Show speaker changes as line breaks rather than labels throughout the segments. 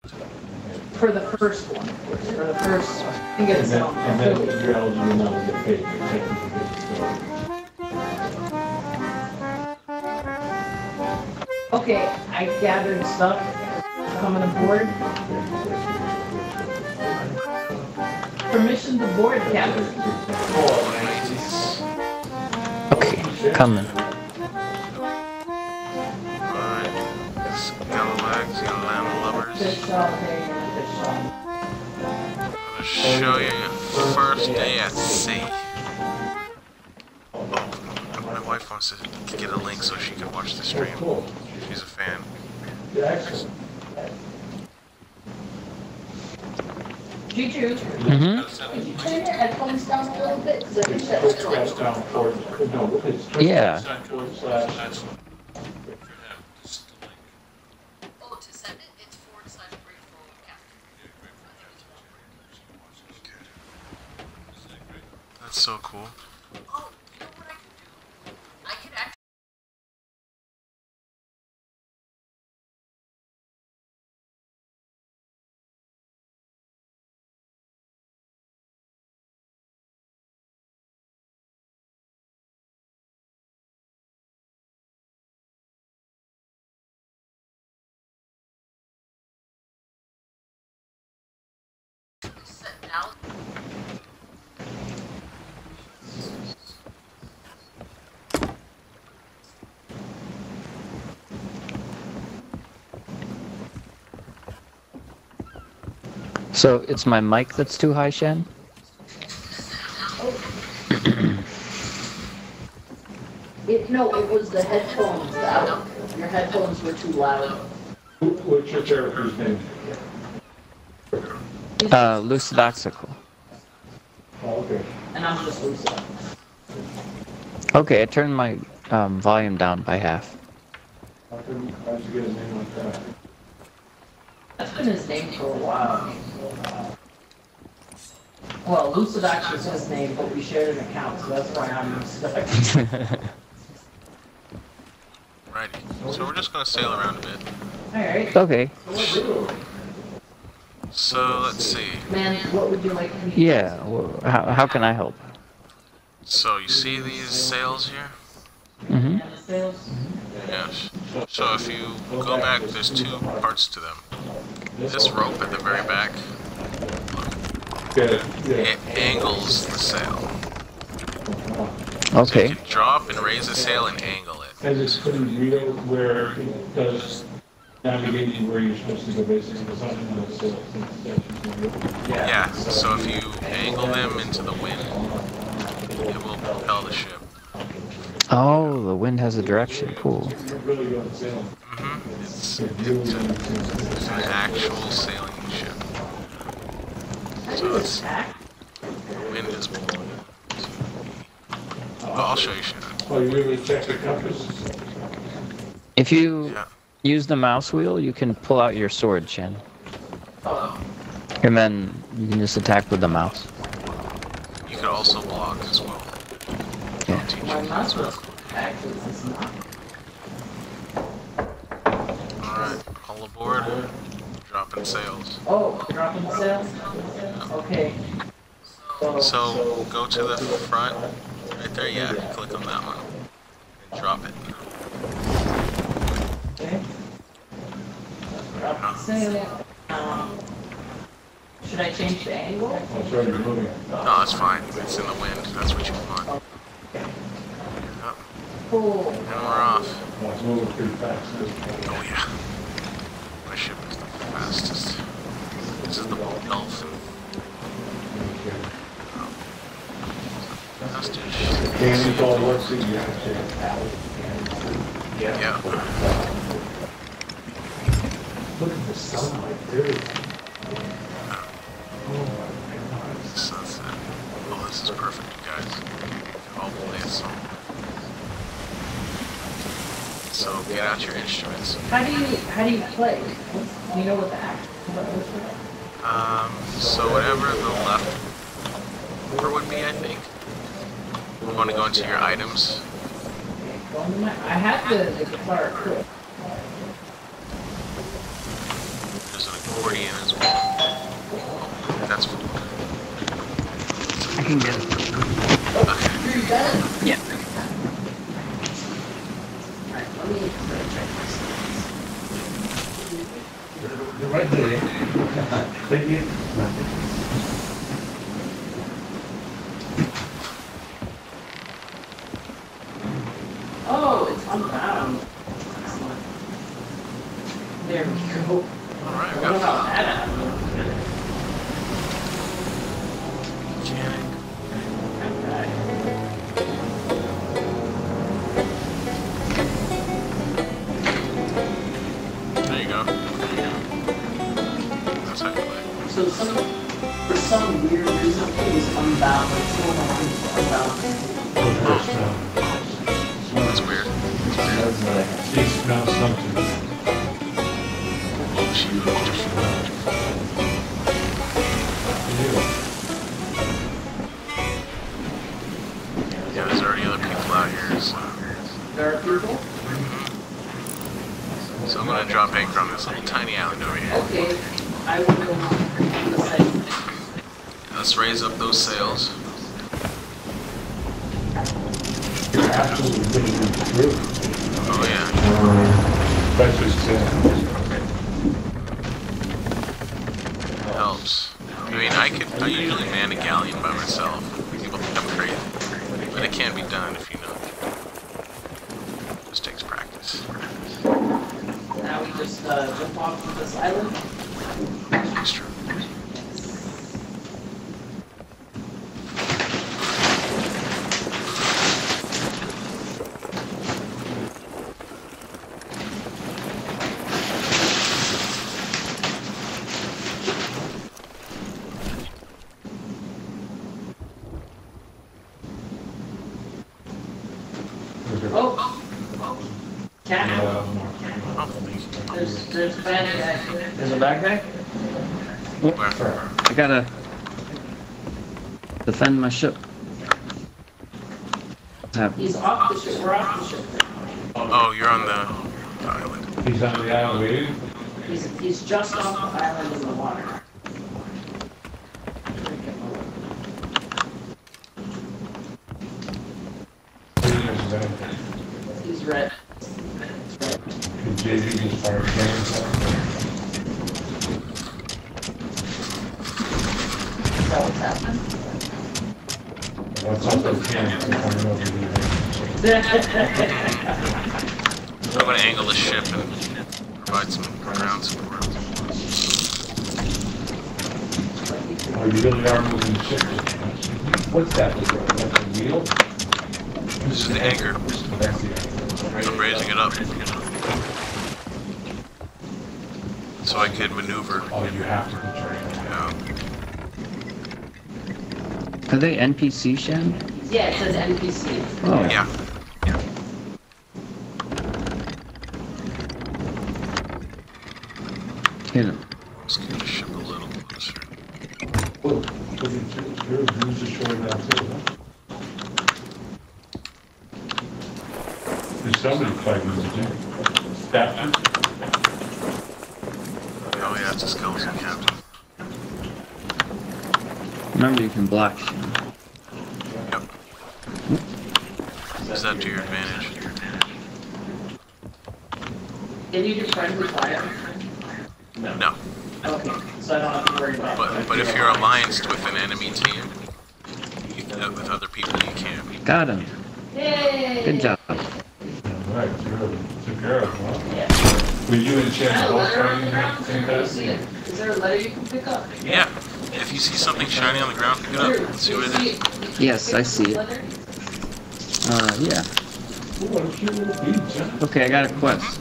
For the first one, of course. For the first one. I think it's
And then you're eligible now to get paid. You're technically good.
Okay, I gathered stuff coming aboard. Permission to board, Captain.
Okay, coming.
Alright. Yellow legs, yellow land lubbers.
Fish all day, fish all.
I'm gonna show you your first day at sea. Oh, my wife wants to get a link so she can watch the stream. She's a fan.
Excellent.
Juju,
Mm-hmm.
could you turn your headphones down a little bit? Because I think that's
Down towards, no, it's
Yeah.
towards,
Oh, to send it, it's /grateful
That's so cool.
Oh, you know what I could do? I could actually. Set now.
So it's my mic that's too high, Shen?
No, it was the headphones. Your headphones were too loud.
what's your character's name?
Lucidaxical.
Oh, okay.
And I'm just losing.
Okay, I turned my volume down by half.
How'd you get a name like that?
That's been his name for a while. Well, Lucidax was his name, but we shared an account, so that's why I'm Lucidax.
Righty. So we're just gonna sail around a bit.
Alright.
Okay.
So let's see.
Man, what would you like me to
Yeah, well, how can I help?
So you see these sails here?
Mm-hmm.
the sales?
Yes. So if you go back, there's two parts to them. This rope at the very back, it angles the sail. So
Okay.
you can drop and raise the sail and angle it.
And it's pretty real where it does navigating where you're supposed to go basically. It's not in the sail.
Yeah, so if you angle them into the wind, it will propel the ship.
Oh, the wind has a direction. Cool.
Really good sail.
Mm-hmm. It's an actual sailing ship. So it's wind is blowing. I'll show you.
Oh, you really check the compass?
If you
Yeah.
use the mouse wheel, you can pull out your sword, Chen. And then you can just attack with the mouse.
You could also block as well.
Yeah.
I'll teach
My
you
mouse
that.
was actually it's not.
Alright, all aboard. Dropping sails.
Oh, dropping the sails? Okay.
So go to the front. Right there, yeah. Click on that one. And drop it.
Okay. Drop the sail. Should I change the angle?
I'm sorry, you're moving.
No, that's fine. It's in the wind. That's what you want. Yep.
Cool.
And we're off.
Oh, it's moving pretty fast.
Oh yeah. My ship is the fastest. This is the Dolphin. Fastest.
Danny's all what's in the actual.
Yeah.
Look at the sunlight, dude.
Sunset. Oh, this is perfect, you guys. I'll play a song. So get out your instruments.
How do you play? Do you know what the act?
So whatever the left bumper would be, I think. You want to go into your items.
I have the guitar equipped.
There's an 40 in as well. That's full.
I can get it.
Okay.
You got it?
Yeah.
Alright, let me check this.
You're right there. Thank you.
Oh, it's unbound. Excellent. There we go.
Alright,
I
we
don't know how
got
that happened.
mechanic.
Okay.
There you go. That's how you play.
So for some weird reason, it was unbound, but it's no longer unbound.
That's weird.
He smells something.
Oh, she moved. Yeah, there's already other people out here, so.
There are people?
So I'm gonna drop anchor on this little tiny island over here.
Okay, I will go on the same.
Let's raise up those sails.
Absolutely really true.
Oh yeah,
Especially since.
it helps. I mean, I usually man a galleon by myself. People think I'm crazy, but it can be done if you know. Just takes practice.
Now we just jump off of this island.
It's true.
Oh! Cat.
Oh, thank you.
There's a bad guy.
There's a bad guy?
Where?
I gotta defend my ship.
He's off the ship. We're off the ship.
Oh, you're on the island.
He's on the island waiting.
He's just off the island in the water. He's red.
Could JV just fire cannons?
Is that what's happening?
What's up those cannons coming over here?
So I'm gonna angle the ship and provide some ground support.
Oh, you really are moving the ship. What's that? That's a wheel?
This is the anchor.
That's the anchor.
I'm raising it up. So I could maneuver.
Oh, you have to control it.
Are they NPC, Shen?
Yeah, it says NPC.
Oh,
Yeah.
Hit him.
Let's get the ship a little closer.
Oh, look at your views are showing down too, huh? There's somebody fighting the thing. Stafford?
Oh yeah, it's a skeleton captain.
Remember, you can block Shen.
Yep. Is that to your advantage?
Can you do friendly fire?
No.
Okay, so I don't have to worry about
But if you're allianced with an enemy team, with other people, you can.
Got him.
Yay!
Good job.
Right, good. Took care of, huh?
Yeah.
Were you and
Is
Shannon
there a
both
letter on
fighting
the
at
ground?
the same
Can you see
time?
it? Is there a letter you can pick up?
Yeah. If you see something shiny on the ground, pick it up. Let's see what it is.
Yes, I see it.
Letter?
Yeah.
Ooh, what a cute little beach, huh?
Okay, I got a quest.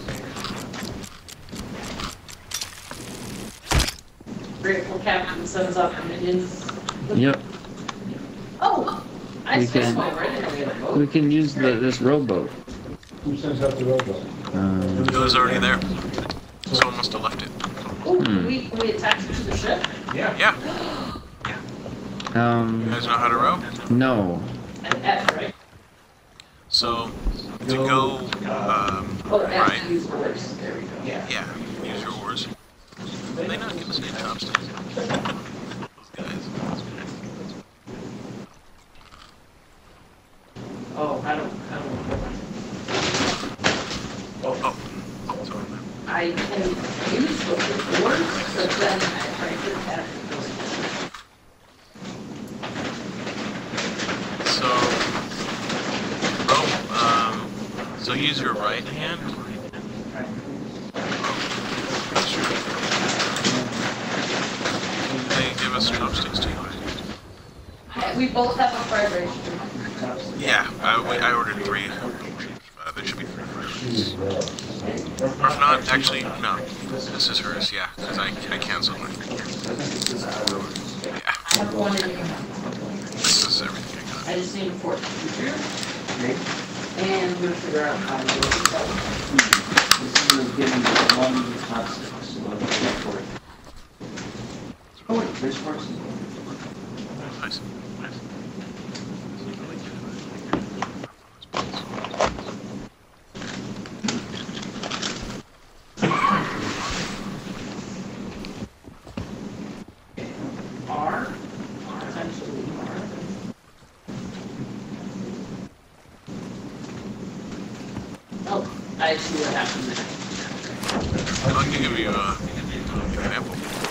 Grateful Captain sends out minions.
Yep.
Oh! I
We
switched
can-
over. I didn't know we had a boat.
We can use this rowboat.
Who sends out the rowboat?
It was already there. Someone must have left it.
Oh, we attach it to the ship?
Yeah.
Yeah. You
Um,
guys know how to row?
no.
An F, right?
So, to go
Oh, F
right,
to use oars. There we go. Yeah.
yeah, use your oars. Did they not give us any chopsticks? Those guys.
Oh, how do
Oh, sorry.
I can use the words, but then I try to have
So, so use your right hand. They give us chopsticks too.
We both have a fried rice.
Yeah, I ordered 3. There should be 3 fried rice. Or if not, actually, no. This is hers, yeah, because I canceled mine. Yeah,
I have one in here.
this is everything I got.
I just need a fork. And we're gonna figure out how to do it. This is giving me one constant. Oh, wait, there's forks.
Nice.
R, essentially R. Oh, I see what happened there.
I can give you an example.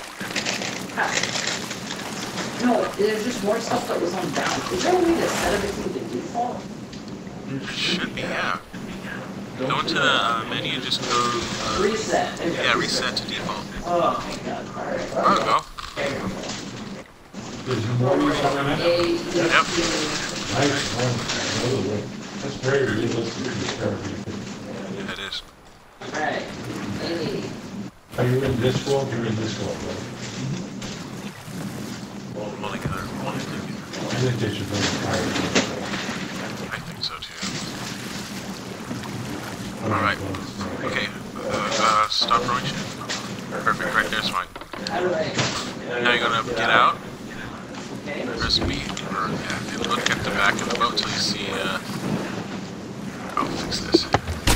No, there's just more stuff that was on down. Is there a way to set everything to default?
It should be, yeah. Go into the menu, just go,
Reset.
yeah, reset to default.
Oh my god, alright.
There we go.
There's more use on that?
Yep.
Nice one. That's very realistic.
Yeah, it is.
Alright. Hey.
Are you in this world? You're in this world, right?
Well, together.
I think they should bring the fire.
I think so too. Alright. Okay. Stop rowing ship. Perfect, right there's fine.
How do I?
Now you're gonna get out,
Okay.
press B, or yeah, and look at the back of the boat till you see, I'll fix this.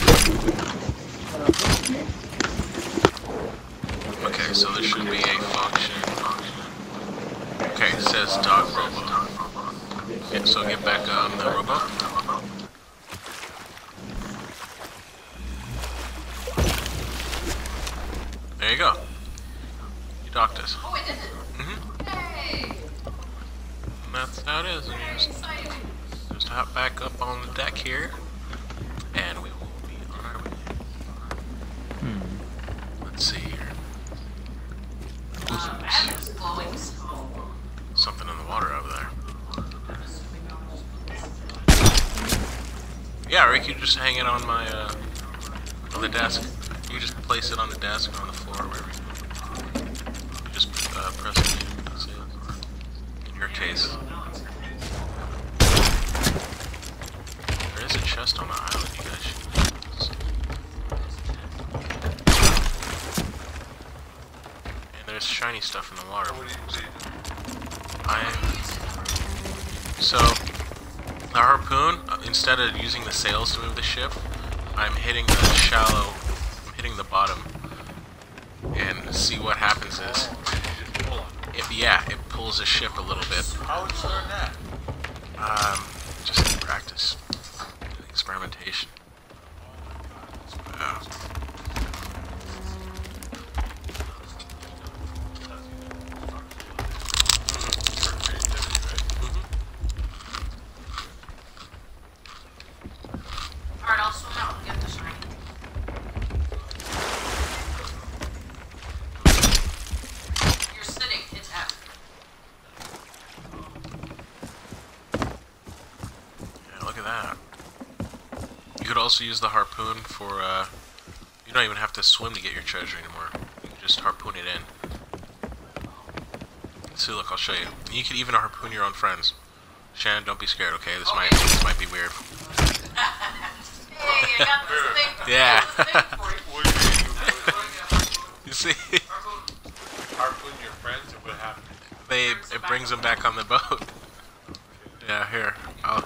Okay, so there should be a function. Okay, it says dog rowboat. Okay, so get back on the rowboat. There you go. You docked us.
Oh, I did it. Hey!
And that's how it is. And you
Very exciting.
just hop back up on the deck here, and we will be on our way. Let's see here.
That was glowing.
Something in the water over there. Yeah, Rick, you just hang it on my, on the desk. You just place it on the desk or on the floor, wherever you just, press it. That's it. In your case. There is a chest on the island, you guys should see. And there's shiny stuff in the water. So, the harpoon, instead of using the sails to move the ship, I'm hitting the bottom, and see what happens is, it pulls the ship a little bit.
How would you learn that?
Just in practice, experimentation.
Alright, I'll swim out and get the shiny. You're sitting, it's F.
Yeah, look at that. You could also use the harpoon for, you don't even have to swim to get your treasure anymore. You can just harpoon it in. See, look, I'll show you. You can even harpoon your own friends. Shannon, don't be scared, okay? This might be weird.
Hey, I got this thing.
Yeah.
This thing for you.
What do you
You see?
harpoon your friends or what happened?
It brings them back on the boat. Yeah, here, I'll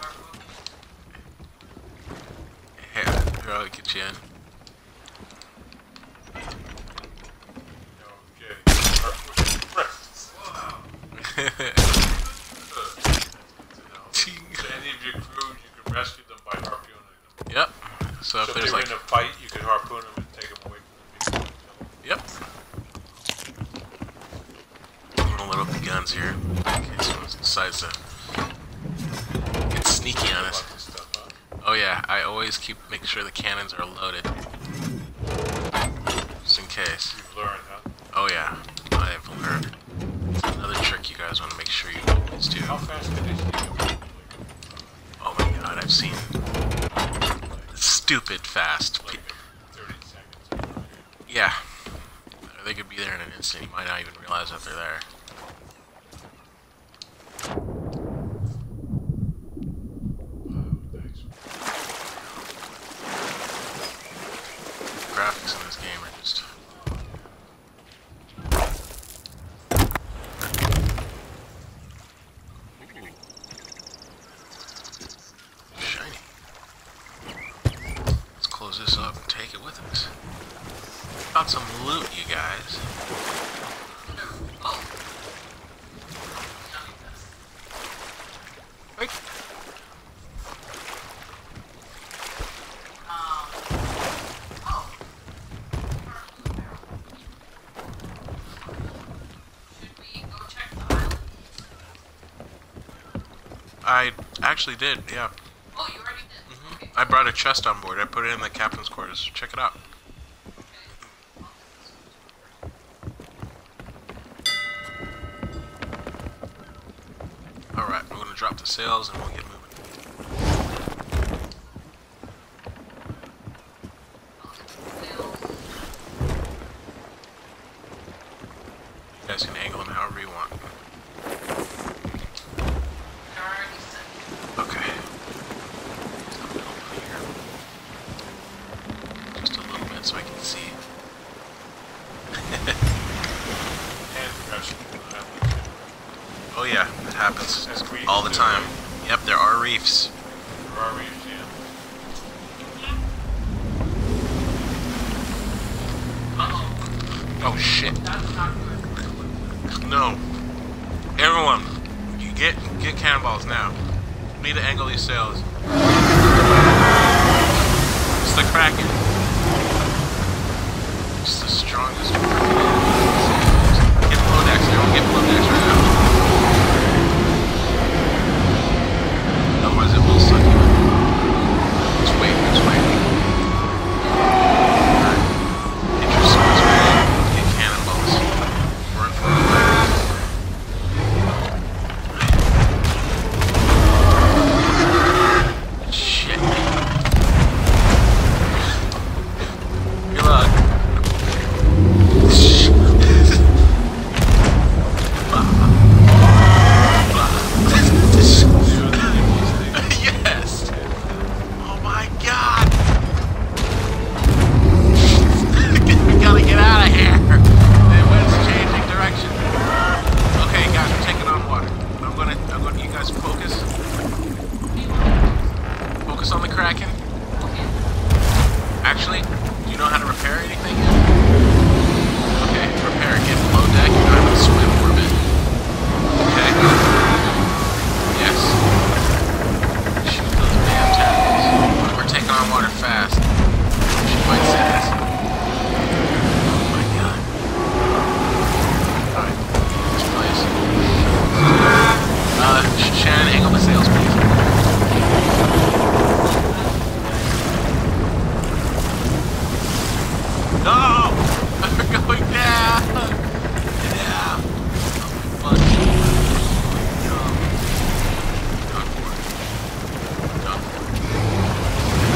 get you in.
Okay. Any of your crew, you can rescue them by harpooning them.
Yep. So
So
if
if
there's
they were
like,
in a fight, you could harpoon them and take them away from the people.
yep. I'm gonna load up the guns here. Okay, so it decides to get sneaky on us.
Lots of stuff, huh?
Oh yeah, I always make sure the cannons are loaded. Just in case.
You've learned, huh?
Oh yeah, I've learned. It's another trick you guys want to make sure you always do.
How fast can they sneak up?
Oh my god, I've seen stupid fast.
Like 30 seconds.
Yeah. They could be there in an instant. You might not even realize that they're there.
Thanks.
Graphics in this game are just... Shiny. Let's close this up and take it with us. Got some loot, you guys. Wait.
Should we go check the island?
I actually did, yeah.
Oh, you already did? Okay.
I brought a chest on board. I put it in the captain's quarters. Check it out. Alright, I'm gonna drop the sails and we'll get moving. You guys can angle them however you want.
Already set.
Okay. Just a little bit so I can see.
And rescue them.
Oh yeah, it happens
There's reefs
all the
too,
time.
right?
Yep, there are reefs.
There are reefs, yeah.
Oh shit.
That's not good.
No. Everyone, you get cannonballs now. We need to angle these sails. It's the Kraken. It's the strongest. Get below decks. Everyone get below decks right now. Otherwise it will suck you in. Just wait, just wait. Alright. Get your swords ready. Get cannonballs. We're in for a ride. Shit. Good luck. Yes! Oh my god! We gotta get out of here! The wind's changing direction. Okay, guys, we're taking on water. You guys focus. Focus on the Kraken. Actually, do you know how to repair anything yet? Okay, repair. Get below deck, you know how to swim for a bit. Okay? Yes. Shoot those damn tentacles. We're taking on water fast. She might see us. Oh my god. Alright. This place. Shannon, angle the sails, please. No! We're going down! Yeah! Oh my fuck. Done for it. Done for it.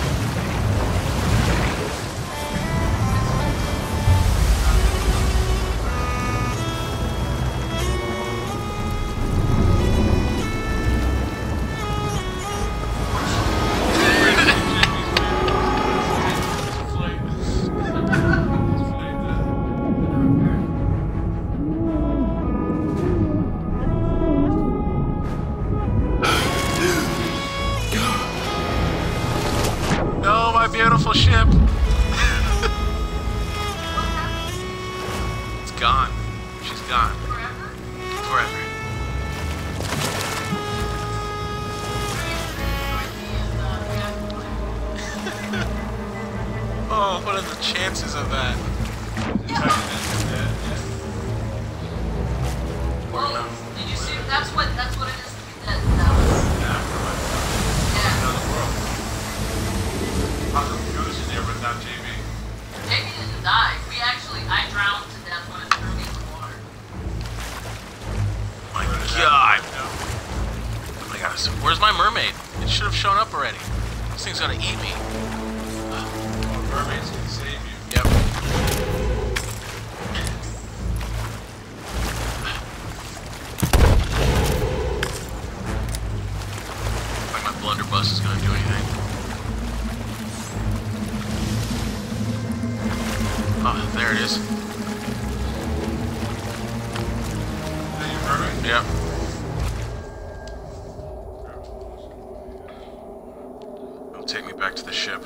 No, my beautiful ship! It's gone. She's gone.
Forever?
Forever. What are the chances of that?
Well, did you see? That's what it is to be dead. That was. Yeah.
How come Goose in there but not JB?
JB didn't die. I drowned to death when it threw me in the water.
My God. Oh my God. Where's my mermaid? It should have shown up already. This thing's gonna eat me.
Oh, mermaids can save you.
Yep. Like my blunderbuss is gonna do anything. Oh, there it is.
Is that your mermaid?
Yep. It'll take me back to the ship.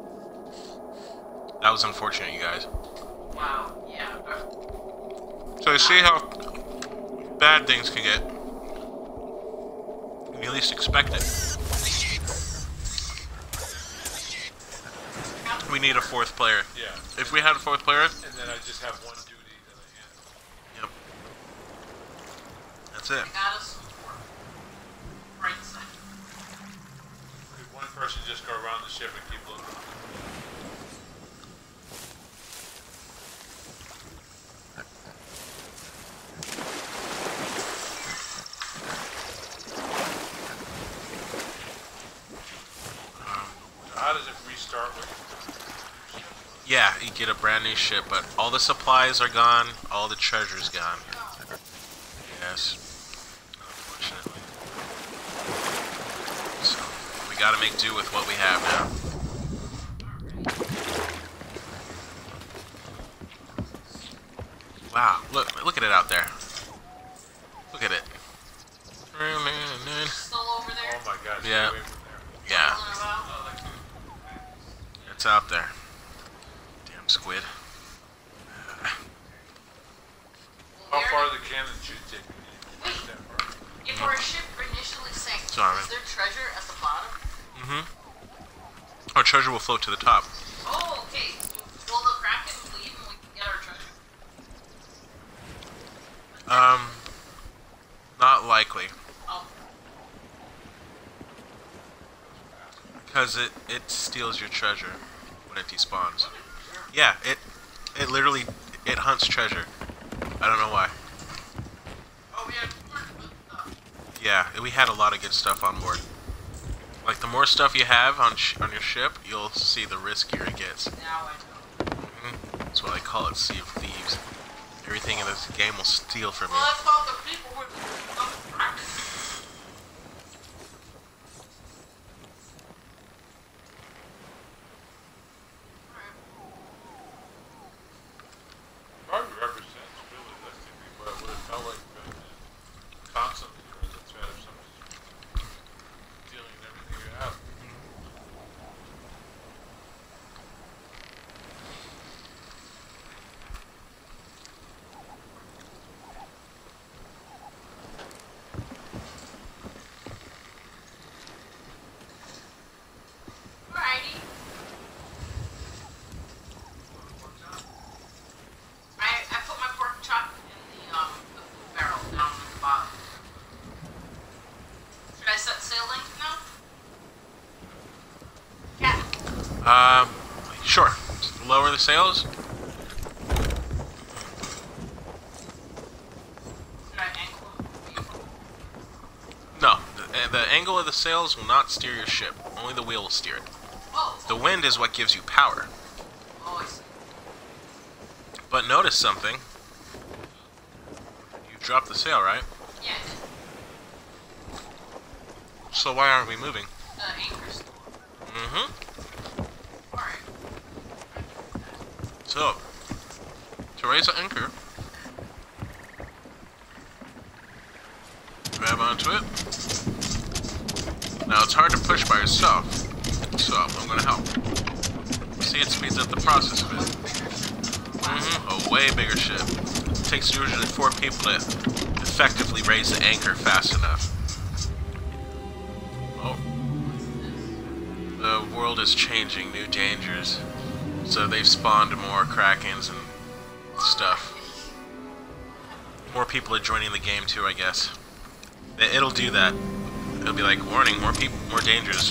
That was unfortunate, you guys.
Wow. Yeah.
So you see how bad things can get. You at least expect it. We need a fourth player.
Yeah.
If we had a fourth player,
And then I just have one duty that I handle.
yep. That's it.
Got us. Right side.
Could one person just go around the ship and keep looking? How does it restart with
Yeah, you get a brand new ship, but all the supplies are gone, all the treasure's gone. Yes. Unfortunately. So, we gotta make do with what we have now. Wow, look at it out there. Look at it.
Still over there.
Oh my God, stay
Yeah.
away from there.
Yeah,
Rolling about.
it's out there. Damn squid.
How far the cannon should take me?
Wait.
That far.
If our ship initially sank,
Sorry.
is there treasure at the bottom?
Mm-hmm. Our treasure will float to the top.
Oh, okay. Will the Kraken leave and we can get our treasure?
Not likely.
Oh.
Because it steals your treasure when it despawns. Yeah, it literally, it hunts treasure. I don't know why.
Oh, we had
Yeah, we had a lot of good stuff on board. Like, the more stuff you have on your ship, you'll see the riskier it gets.
Now I know.
That's why I call it Sea of Thieves. Everything in this game will steal from
Well,
you.
that's about the people who are Kraken.
Probably represents realistically what it would have felt like constantly as a threat of somebody stealing everything you have.
Alrighty. I put my pork chop in the food barrel down at the bottom. Should I set sail length now? Cat.
Sure. Lower the sails.
Should I angle?
No, the angle of the sails will not steer your ship. Only the wheel will steer it.
Oh.
The wind is what gives you power.
Oh, I see.
But notice something. You dropped the sail, right?
Yeah.
So why aren't we moving?
Anchor store.
Mm-hmm.
Alright.
So, to raise the anchor, grab onto it. Now it's hard to push by yourself, so I'm gonna help. See, it speeds up the process of it. A way bigger ship. It takes usually 4 people to effectively raise the anchor fast enough. Oh. The world is changing, new dangers. So they've spawned more Krakens and stuff. More people are joining the game too, I guess. It'll do that. It'll be like, warning, more people, more dangers.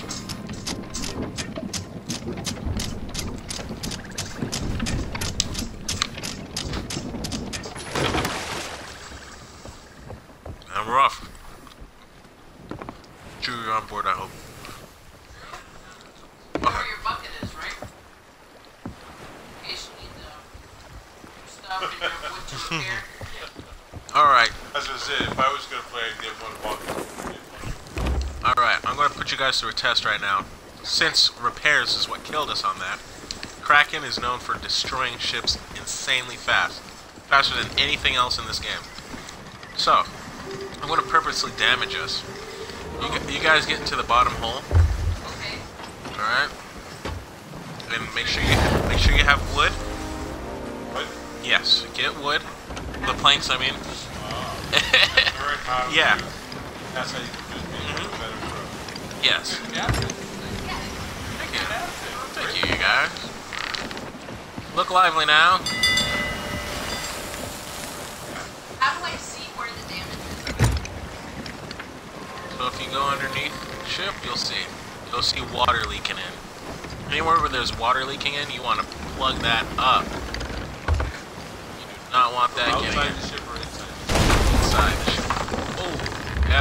And we're off. Drew, you're on board, I hope.
You know where your bucket is, right? In case you need your stuff and your wood to repair.
Alright,
As I said, if I was gonna play, I'd get one bucket.
alright, I'm gonna put you guys through a test right now. Since repairs is what killed us on that, Kraken is known for destroying ships insanely fast. Faster than anything else in this game. So, I'm gonna purposely damage us. You guys get into the bottom hole,
Okay.
alright? And make sure you have wood.
What?
Yes, get wood. The planks, I mean.
Very high.
Yeah.
That's how you can just make it better for
Yes. Thank you. Thank you, you guys. Look lively now.
How do I see where the damage is?
So if you go underneath the ship, you'll see water leaking in. Anywhere where there's water leaking in, you want to plug that up. You do not want that getting
outside
in.
the ship or inside?
Inside the ship. Oh, yep.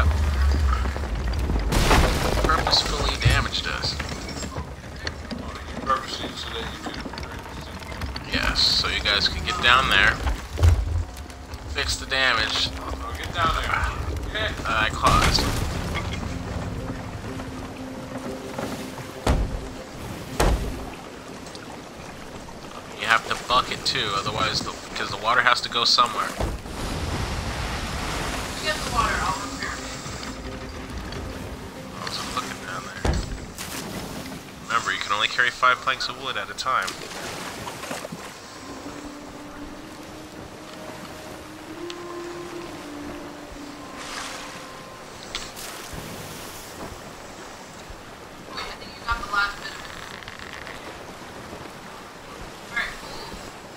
Purposefully damaged us.
You purposely so that you do.
Yes, so you guys can get down there, fix the damage
Oh, get down there. Okay.
that I caused. You have to bucket too, otherwise, because the water has to go somewhere.
You get the water, I'll repair.
I was looking down there. Remember, you can only carry 5 planks of wood at a time.
Wait, I think you got the last bit of it. Alright, cool.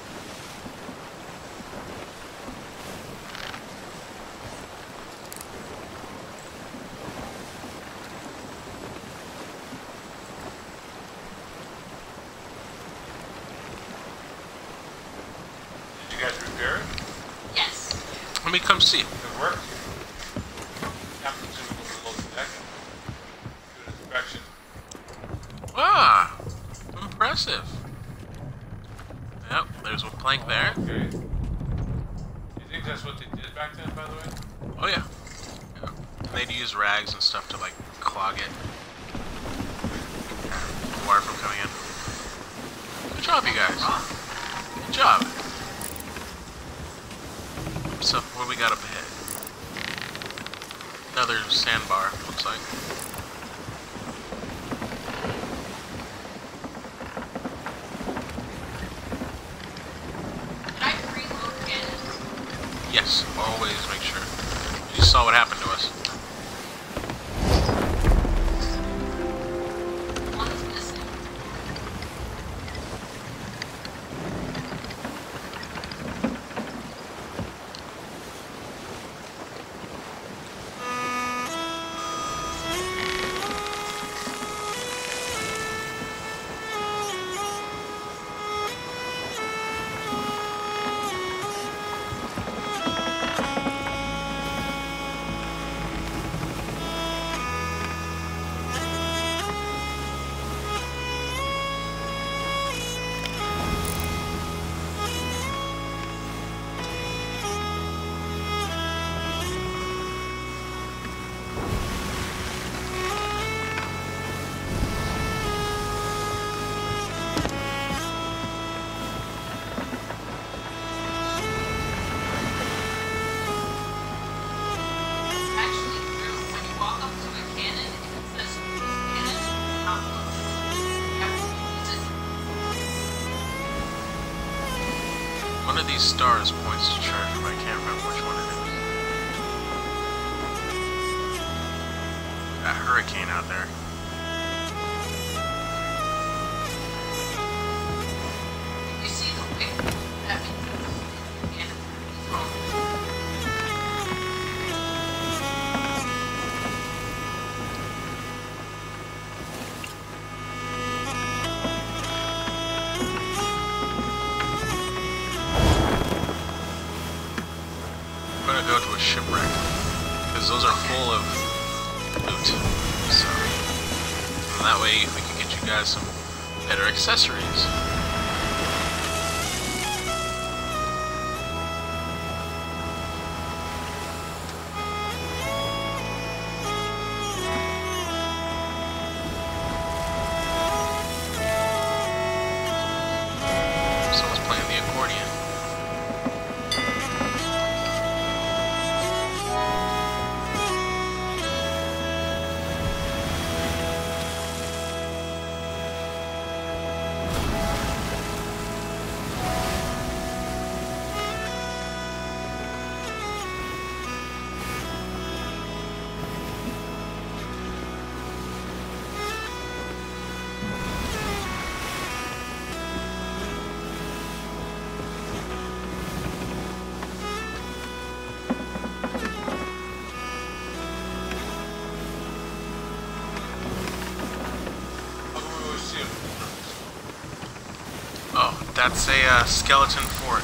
Did you guys repair it?
Yes.
Let me come see.
It worked. Captain's gonna go below the deck and do an inspection.
Ah, impressive. Yep, there's one plank there.
Okay. Do you think that's what they did back then, by the way?
Oh yeah. Yeah. They'd use rags and stuff to like clog it. The water from coming in. Good job, you guys. Good job. So, what do we got up ahead? Another sandbar, looks like.
Did I preload again?
Yes, always make sure. You just saw what happened to us.
One's missing. Actually, when you walk up to a cannon, if it says cannon, it's not close. You have to use it.
One of these stars points to treasure, but I can't remember which one it is. That hurricane out there. because those are full of loot. So and that way we can get you guys some better accessories. Someone's playing the accordion.
How come we always see him?
Oh, that's a skeleton fort.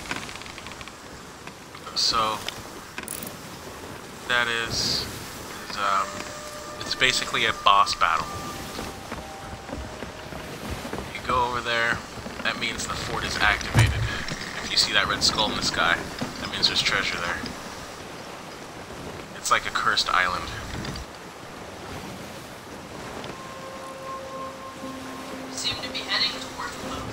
So that is it's basically a boss battle. You go over there, that means the fort is activated. If you see that red skull in the sky, that means there's treasure there. It's like a cursed island.
We seem to be heading towards those.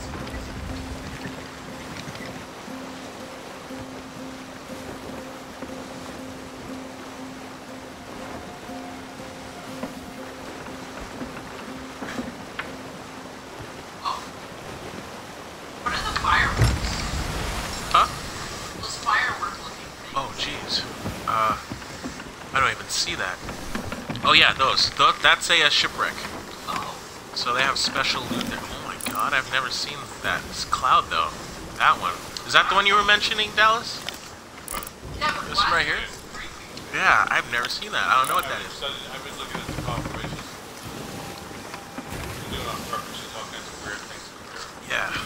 Oh. What are the fireworks?
Huh?
Those firework looking things.
Oh, jeez. I don't even see that. Oh yeah, those. That's a shipwreck.
Oh.
So they have special loot there. Oh my god, I've never seen that. This cloud, though. That one. Is that the one you were mentioning, Dallas?
Yeah, but
This one
why?
right here? Yeah, I've never seen that. I don't know what that is.
I've been looking at the confirmations. They're doing it on purpose. There's all kinds of weird things in there.
Yeah.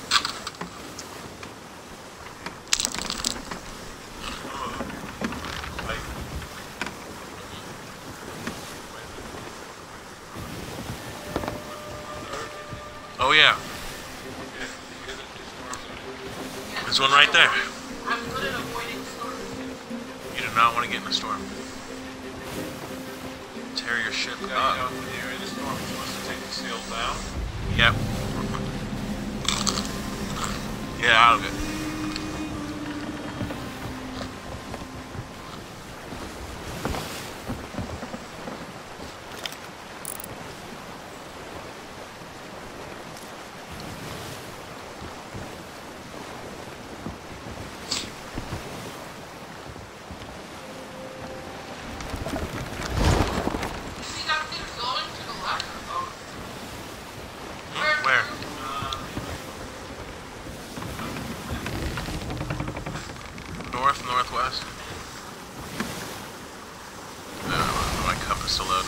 Like,
Oh yeah. There's one right there.
I'm good at avoiding storms.
You do not want to get in a storm. Tear your ship
yeah, you
up.
know, when you're in the storm, you're supposed to take the sail down.
Yep. Get out of it.
You see that thing going to the left? Oh.
Where? North, northwest? My compass will load.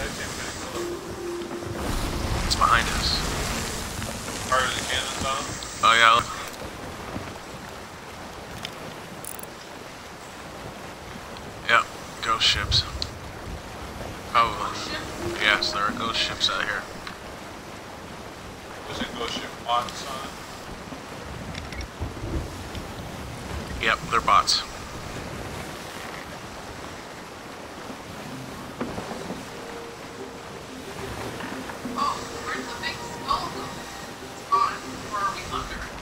It's behind us.
Fire the cannons on them.
Oh yeah. Look. Yep, ghost ships. Probably. Yes, there are ghost ships out here.
Does it go ship bots on it?
Yep, they're bots.
Oh, where's the big skull go? It's gone. Or are we under it?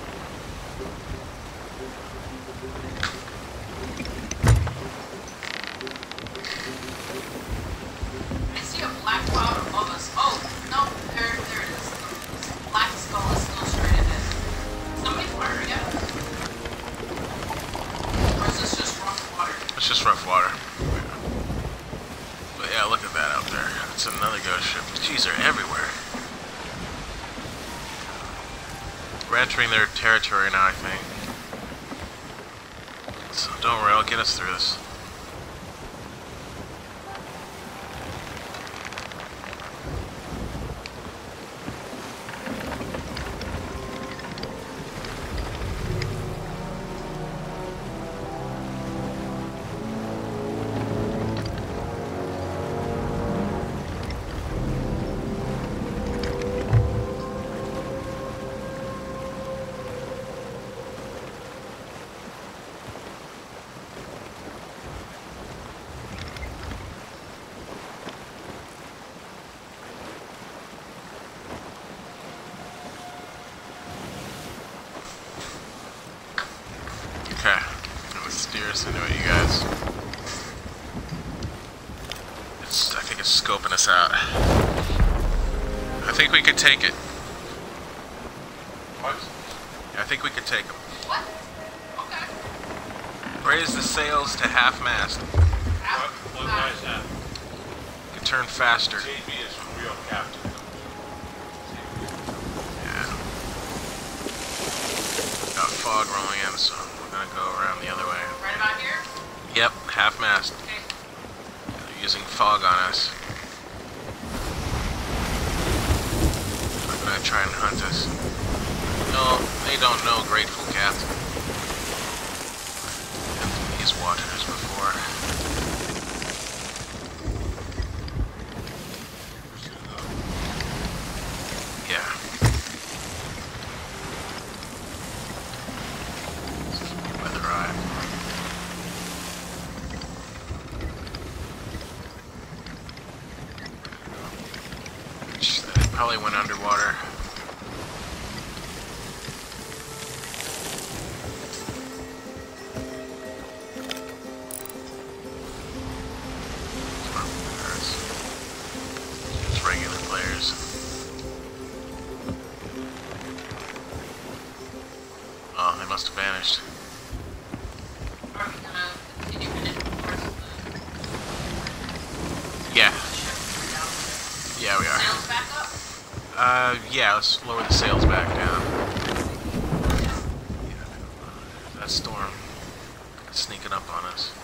I see a black cloud above us. Oh, no, there it is. The black skull is still straight ahead. Somebody firing at us? Or is this just rough water?
It's just rough water. But yeah, look at that out there. It's another ghost ship. Jeez, they're everywhere. We're entering their territory now, I think. So don't worry, I'll get us through this. meters into it, you guys. I think it's scoping us out. I think we could take it.
What?
I think we could take them.
What? Okay.
Raise the sails to half mast.
What guy's that?
You can turn faster.
JB is a real captain.
Yeah. Got fog rolling in, so we're gonna go around the other way.
Right about here?
Yep, half mast.
Okay.
They're using fog on us. They're gonna try and hunt us. No, they don't know Grateful Captain. Been through these waters before. Yeah. Weather eye. They probably went underwater. Just regular players. Oh, they must have vanished.
Are we gonna continue heading towards
Yeah,
the ship? Down there?
yeah, we are.
Sails back up?
Yeah, let's lower the sails back down. Yeah, that storm sneaking up on us.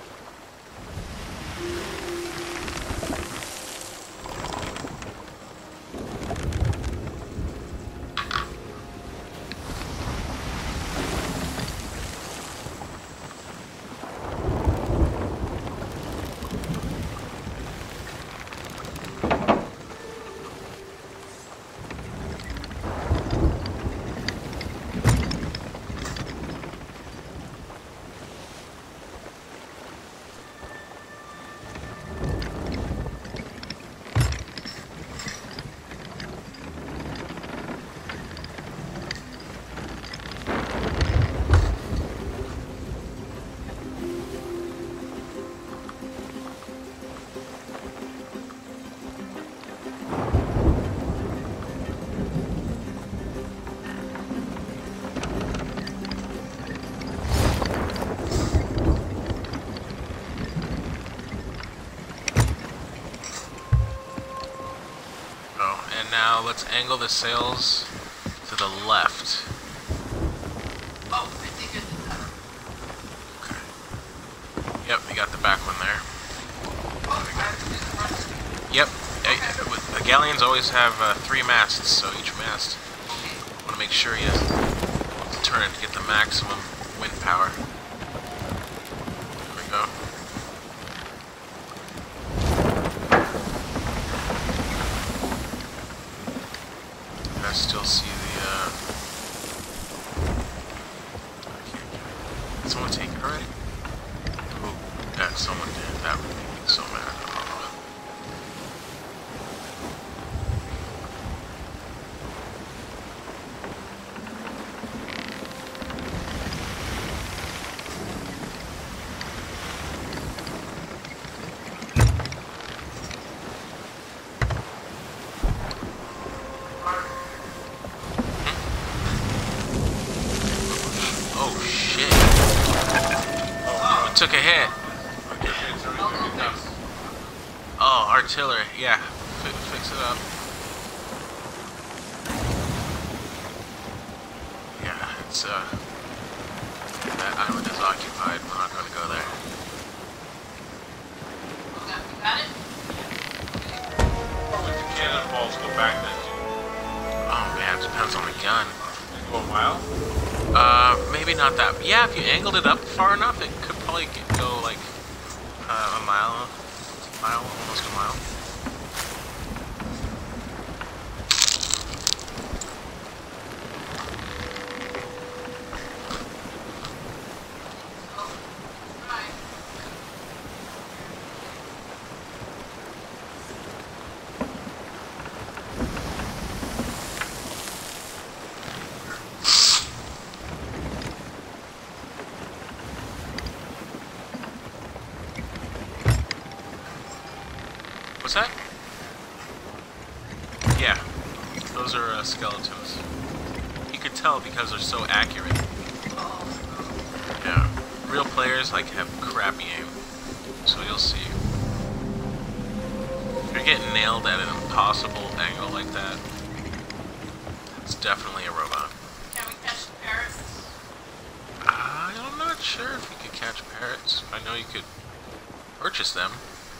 Now let's angle the sails to the left.
Oh, I think I did that.
Okay. Yep, you got the back one there.
Oh, I have to do the front.
Yep. The galleons always have 3 masts, so each mast,
Okay.
you want to make sure you turn it to get the maximum wind power. There we go. I still see the, did someone take it already? Oh, yeah, someone did. That would make me so mad. Oh. Oh shit. We took a hit. Oh, artillery. Yeah. Fix it up. Yeah, it's that island is occupied. We're not gonna go there.
Okay, you got it?
With the cannonballs go back then too.
Oh man, it depends on the gun.
They go a mile?
Maybe not that. Yeah, if you angled it up far enough, it could probably go like a mile, almost a mile.
Right.
What's that? Yeah, those are skeletons. You could tell because they're so accurate. Yeah, real players like have crappy aim, so you'll see. If you're getting nailed at an impossible angle like that, it's definitely a robot.
Can we catch the parrots?
I'm not sure if you could catch parrots. I know you could purchase them.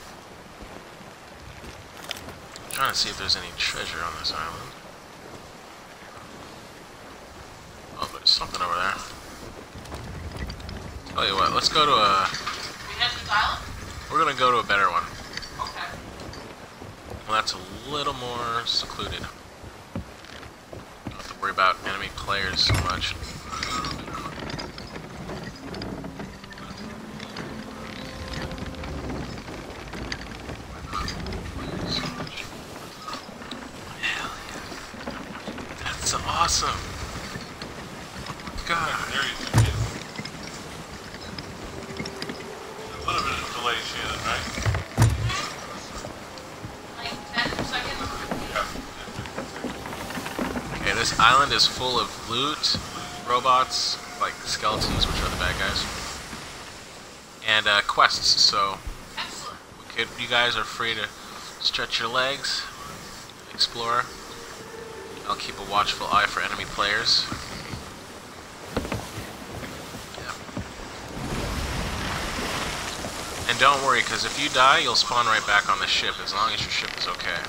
I'm trying to see if there's any treasure on this island. Oh, there's something over there. Tell you what, let's go to a...
We have this island?
We're gonna go to a better one.
Okay.
Well, that's a little more secluded. Don't have to worry about enemy players so much. Hell yeah. That's awesome. God.
There you go. A little bit of delay, Shannon, right?
Like 10 seconds?
Yeah.
Okay, this island is full of loot, robots, like skeletons, which are the bad guys, and quests. So
Excellent.
you guys are free to stretch your legs, explore. I'll keep a watchful eye for enemy players. Yeah. And don't worry, because if you die, you'll spawn right back on the ship as long as your ship is okay.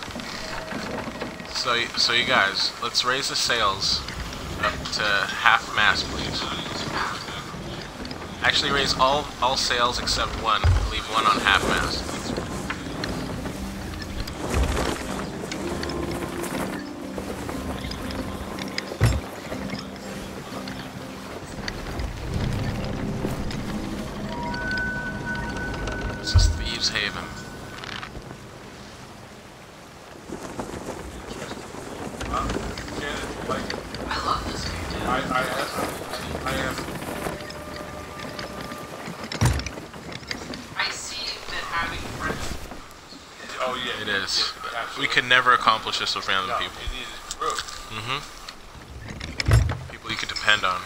So you guys, let's raise the sails up to half mast, please. Actually, raise all sails except one. Leave one on half mast. This is Thieves' Haven.
Shannon, like,
I love this game.
I am.
I see that having friends.
Oh yeah.
It is.
Absolutely.
We could never accomplish this with random
No,
people.
you need a crew.
People you can depend on.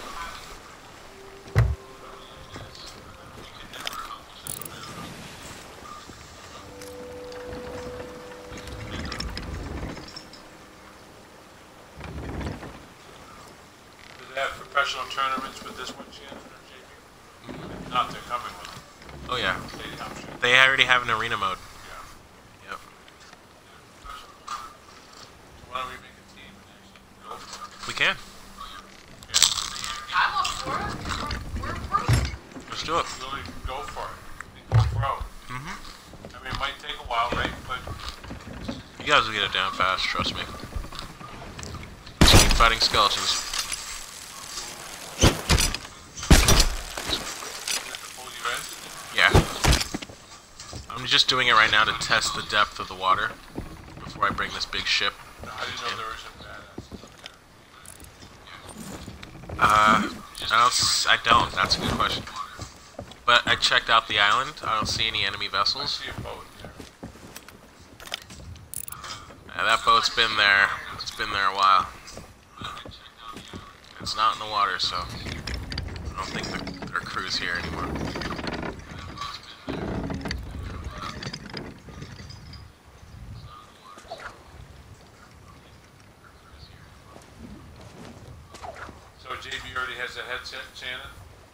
Do they have professional tournaments with this one, Shannon, or JP? If not, they're coming with them.
Oh yeah.
I'm sure.
They already have an arena mode. Yep.
Why don't we make a team and actually go for it?
We can.
I'm up for it. We're approved.
Let's do it.
Really go for it. Go pro.
Mhm.
I mean, it might take a while, right? But
You guys will get it down fast, trust me. Just keep fighting skeletons.
to pull you in.
Yeah. I'm just doing it right now to test the depth of the water before I bring this big ship.
How do you know there isn't badass?
I don't. That's a good question. But I checked out the island. I don't see any enemy
I
vessels.
see a boat there.
That boat's been there. It's been there a while. It's not in the water, so I don't think their crew's here anymore.
So JB already has a headset, Shannon?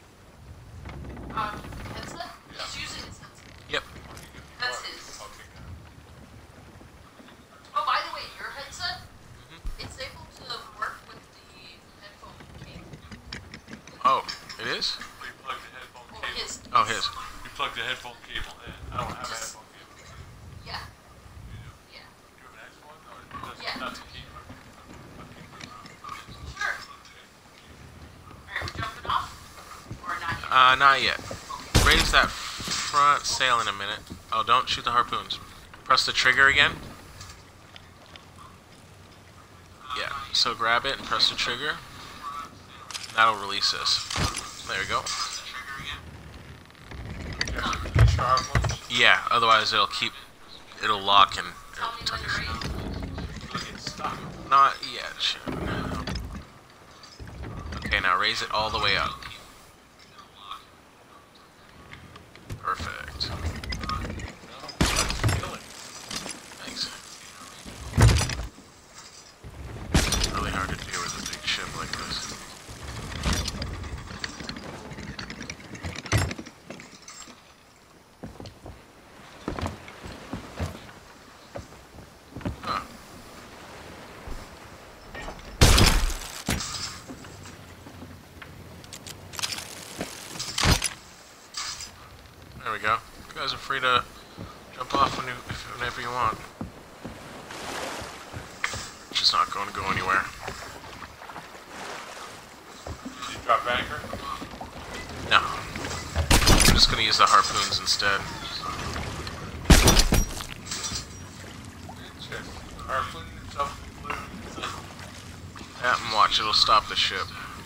Headset? He's using his headset.
Yep.
That's his.
Okay, good.
Oh, by the way, your headset, it's able to work with the headphone cable.
Oh, it is?
You plug the headphone
Well,
cable.
his.
Oh, his.
You plug the headphone cable in. I don't have a headphone cable.
Yeah.
You do?
Yeah.
Do you have an X one? Or does
Yeah.
not the key?
Sure. Alright, we're jumping off? Or not yet?
Not yet. Raise that front sail in a minute. Oh, don't shoot the harpoons. Press the trigger again. Yeah, so grab it and press the trigger. That'll release us. There we go.
Yeah, the sharp ones?
Yeah, otherwise it'll lock and
Tell me
it'll
when you're ready.
not yet. Shit. Okay, now raise it all the way up. Perfect. Thanks. It's really hard to deal with a big ship like this. Huh. There we go. You guys are free to jump off whenever you want. It's just not going to go anywhere.
Did you drop anchor?
No. I'm just going to use the harpoons instead.
Check. Harpoon yourself.
Yeah, and watch, it'll stop the ship.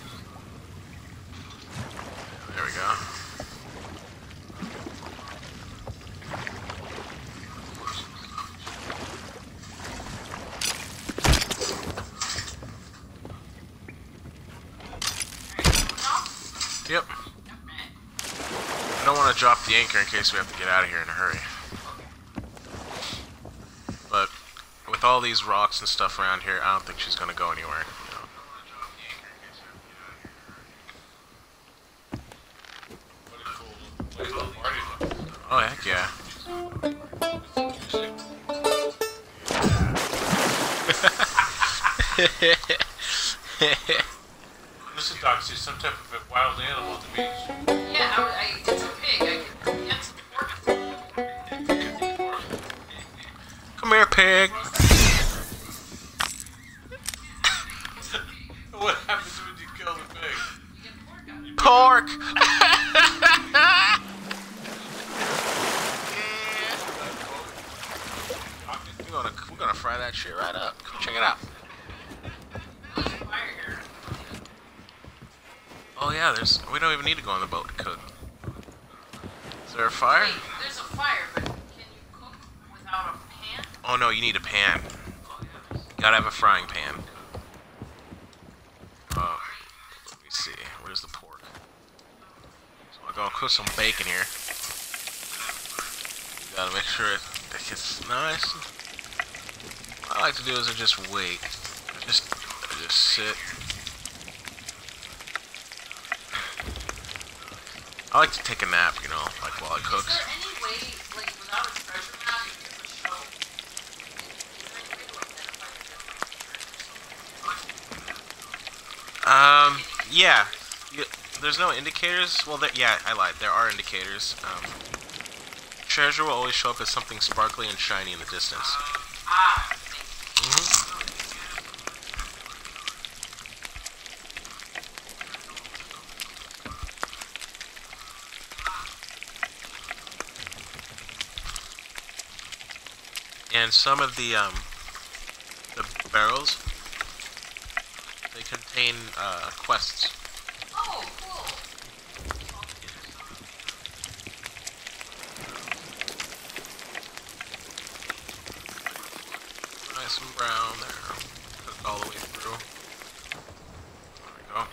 There we go. Yep. I don't want to drop the anchor in case we have to get out of here in a hurry. But with all these rocks and stuff around here, I don't think she's going to go anywhere. Oh, heck yeah.
Listen, Doc, see some type of a wild animal at the beach.
Yeah, it's a pig. I can get some pork.
Come here, pig.
What happens when you kill the pig?
Pork. We're gonna fry that shit right up. Come check it out.
There's a fire here.
Oh yeah, we don't even need to go on the boat to cook. Is there a fire?
Wait, there's a fire, but can you cook without a pan?
Oh no, you need a pan. You gotta have a frying pan. Let me see. Where's the pork? So I'm gonna cook some bacon here. You gotta make sure it gets nice. What I like to do is I just wait. I just sit. I like to take a nap, you know, like while it
Is
cooks.
there any way, like, without a treasure map, you can show?
Yeah. There's no indicators. Well, yeah, I lied. There are indicators. Treasure will always show up as something sparkly and shiny in the distance. And some of the barrels, they contain quests.
Oh, cool.
Nice and brown there. Cook all the way through. There we go.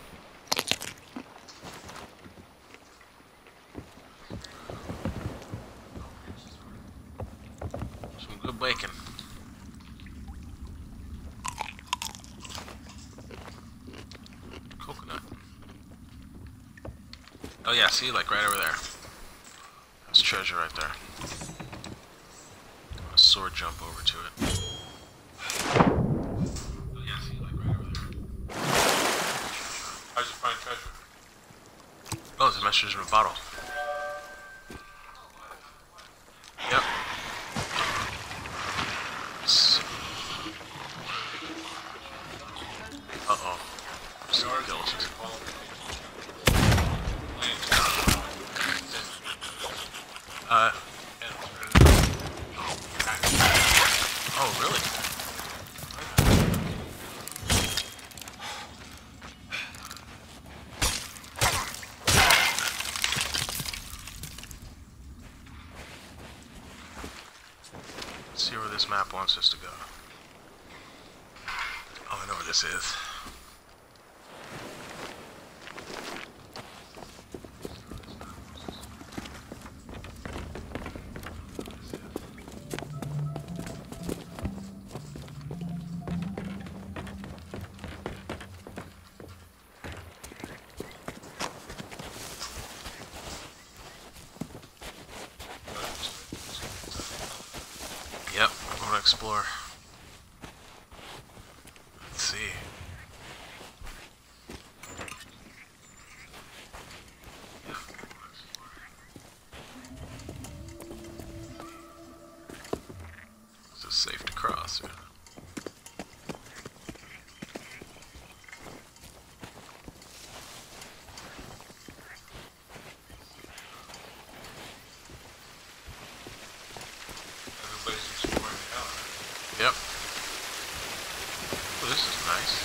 Some good bacon. Coconut. Oh yeah, see, like right over there. That's treasure right there. A sword jump over to it. Oh yeah, see, like right over there.
How'd you find treasure?
Oh, there's a message in a bottle. Yep. Uh-oh. Skeletons. Oh, really? this map wants us to go. Oh, I know where this is. Yep, I want to explore. Let's see. This is safe to cross. Yeah.
Everybody's exploring the hell.
Yep. Oh, this is nice.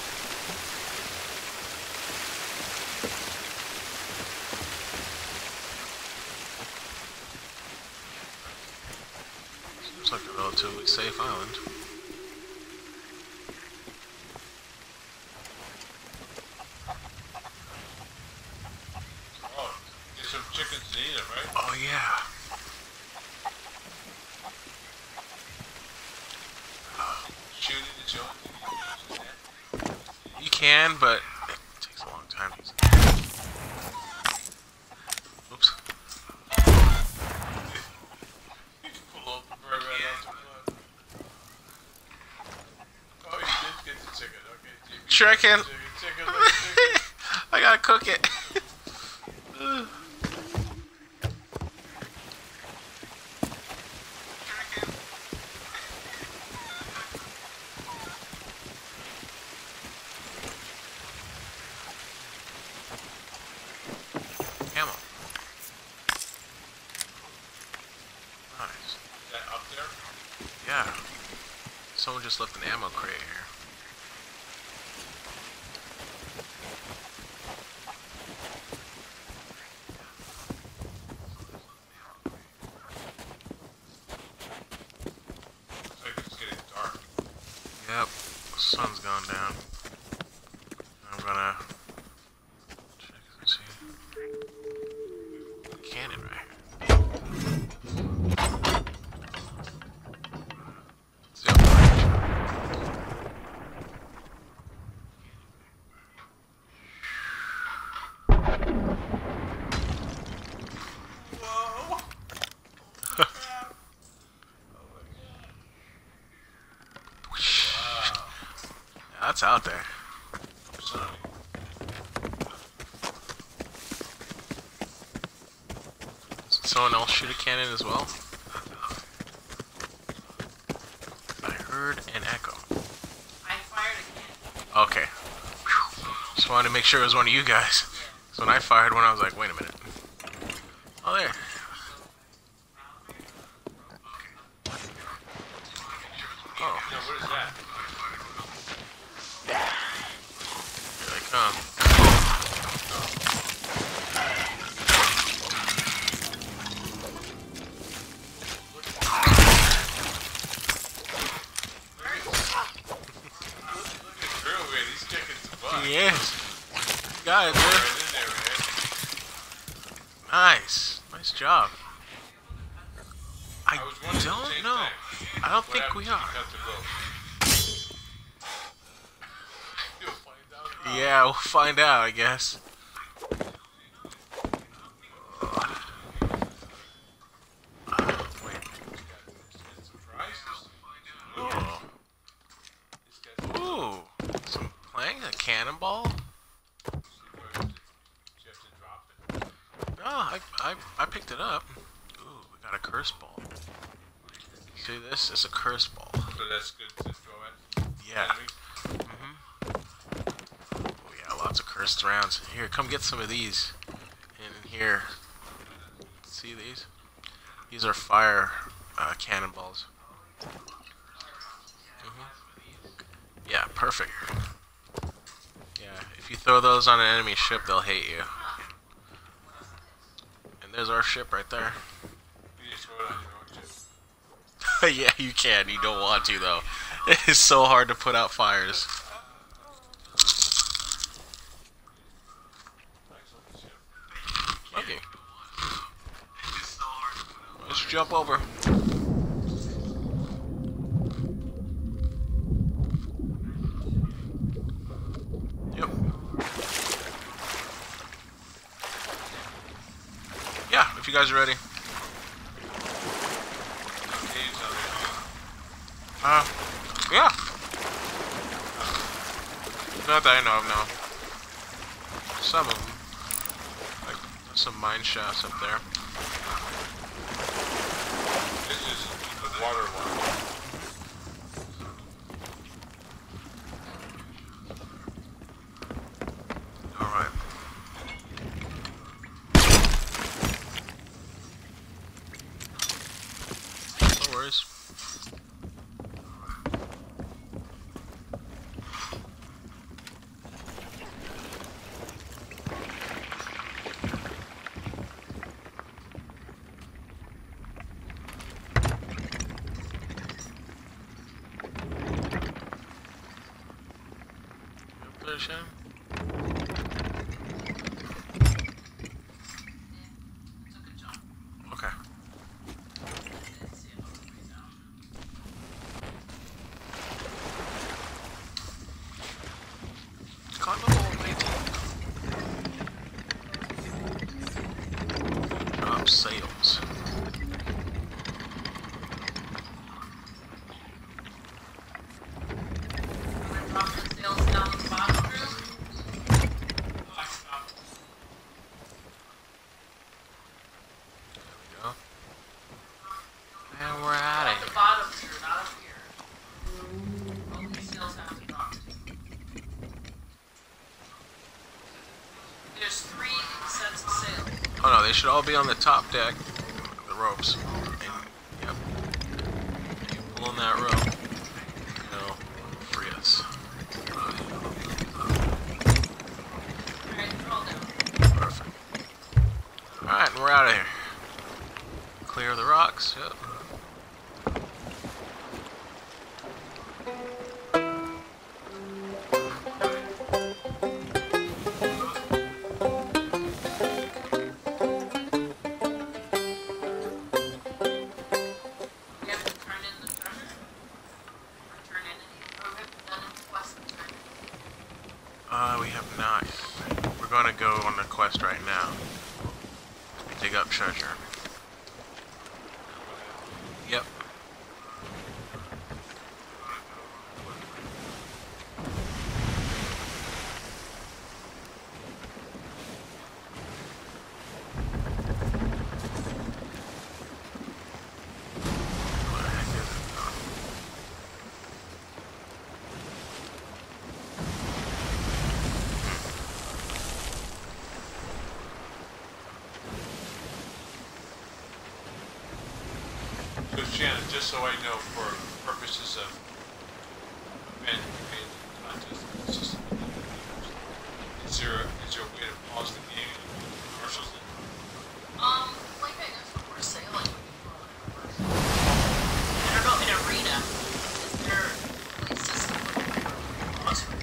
Seems like a relatively safe island.
Oh, get some chickens to eat them, right?
Oh yeah.
Shooting is the only thing you can use.
You can, but it takes a long time. Oops.
Pull up the bird right out the blood. Oh, you did get the chicken. Okay, Jimmy.
Sure I can.
Chicken, chicken.
I gotta cook it. Ammo. Nice.
Is that up there?
Yeah. Someone just left an ammo crate here.
Looks like it's getting dark.
Yep. The sun's gone down. I'm gonna check and see. Cannon right here. It's the upper range.
Whoa!
That's out there.
Sorry.
Did someone else shoot a cannon as well? I heard an echo.
I fired again.
Okay. Whew. Just wanted to make sure it was one of you guys. So when I fired one, I was like, wait a minute. Oh, there. Oh,
Now, what is that?
here they come.
Real weird. These chickens are fun.
Yes. Got it, dude.
Right in there, man.
Nice. Nice job. I
I was wondering the
don't
same
know.
thing.
I don't
What
think
happened
we
to you?
are.
Cut the boat. You'll find out.
Yeah, we'll find out, I guess. Wait.
Some fries?
Oh.
These guys-
Ooh. Some playing a cannonball?
You have to drop it.
Oh, I picked it up. Ooh, we got a curse ball. See this? It's a curse ball.
So that's good to throw at
Yeah.
enemy.
Oh yeah, lots of cursed rounds. Here, come get some of these. In here. See these? These are fire cannonballs. Yeah, perfect. Yeah, if you throw those on an enemy ship, they'll hate you. And there's our ship right there.
You just throw it on your own chip.
Yeah, you can. You don't want to though. It's so hard to put out fires. Okay. Let's jump over. Yep. Yeah, if you guys are ready. Yeah. Not that I know of, no. Some of them. Like, some mine shafts up there.
This is the water one.
Alright. No worries. Up there, Shem?
Took a jump.
Okay.
Didn't see it on the way down.
Climb level 19. Drop sales.
I'm gonna drop the sails down the bottom room.
There we go. And we're out
At
of
the
here.
bottom here, not up here. All these sails have to drop. There's 3 sets of sails.
Oh no, they should all be on the top deck. The ropes. And, yep. You pull on that rope. It'll free us.
Alright, they're all down.
Perfect. Alright, and we're out of here. Clear the rocks. Yep.
We have to turn in the treasure? Or turn in any? Or we have to done in the quest and turn in?
We have not. We're gonna go on the quest right now. Dig up treasure. Yep. What the heck is it?
So Shannon, just so I know, for purposes of event contest, it's just, is there a way to pause the game and commercials?
Like I guess when we're sailing, we can go on a commercial. I don't know, in arena, is there a system where pause for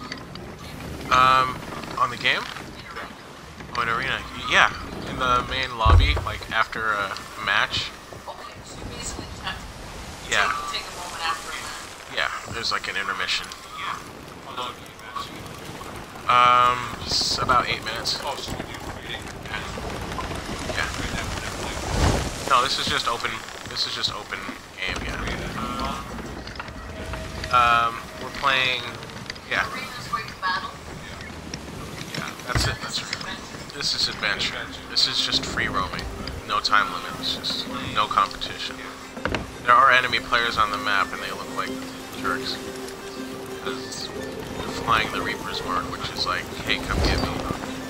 On the game?
in arena?
Oh, in arena. Yeah. In the main lobby, like after a match.
Okay, so you basically have to
Yeah.
take a moment after a match.
Yeah, there's like an intermission.
How long do you match?
It's about 8 minutes.
Oh, so we do reading and
Yeah.
right now we're not
No, this is just open. This is just open game. Yeah.
playing
We're playing. Yeah.
Arena's where you battle.
Yeah. That's it.
This
That's
is
right.
adventure.
This is adventure. This is just free roaming. No time limit. It's just no competition. There are enemy players on the map, and they look like jerks. Because they're flying the Reaper's Mark, which is like, hey, come get me.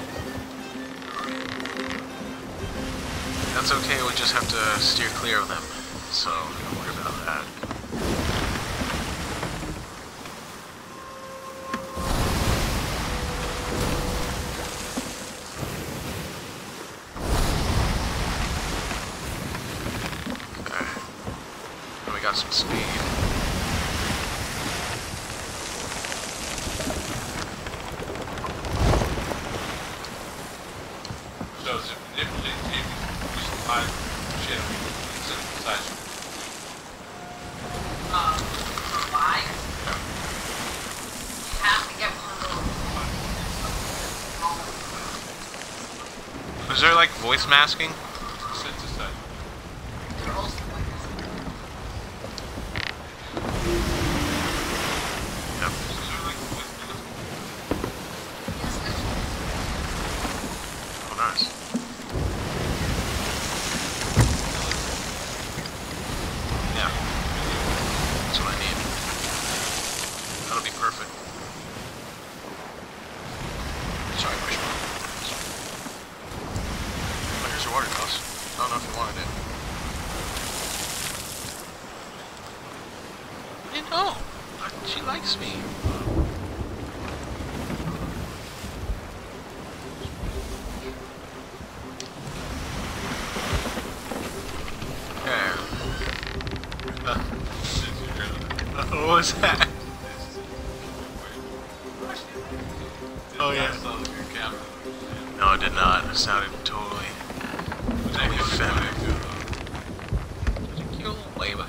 That's okay. We just have to steer clear of them. So don't worry about that. some speed.
So to manipulate maybe use the time shit instead of size.
Why? You have to get one of those.
Is there like voice masking?
Synthesizer.
They're also
Yep.
Is there like voice
Oh, nice. Yeah. That's what I need. That'll be perfect. Sorry, Fishbone. Oh, here's your water, Gus. I don't know if you wanted it. I didn't know. She likes me. Okay. What was that? Oh yeah. No, it did not. It sounded totally feminine. Cute little baby.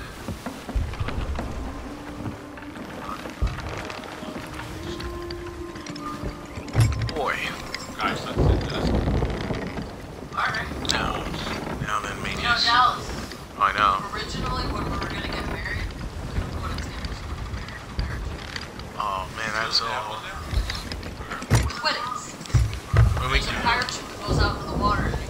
Boy.
Guys, that's it.
Alright.
Now then,
You know,
manias.
Dallas,
Oh, I know.
originally when we were gonna get married, we wanted to get married.
Oh man, that's so.
Quidditch.
When we
There's a pirate ship that goes out in the water. And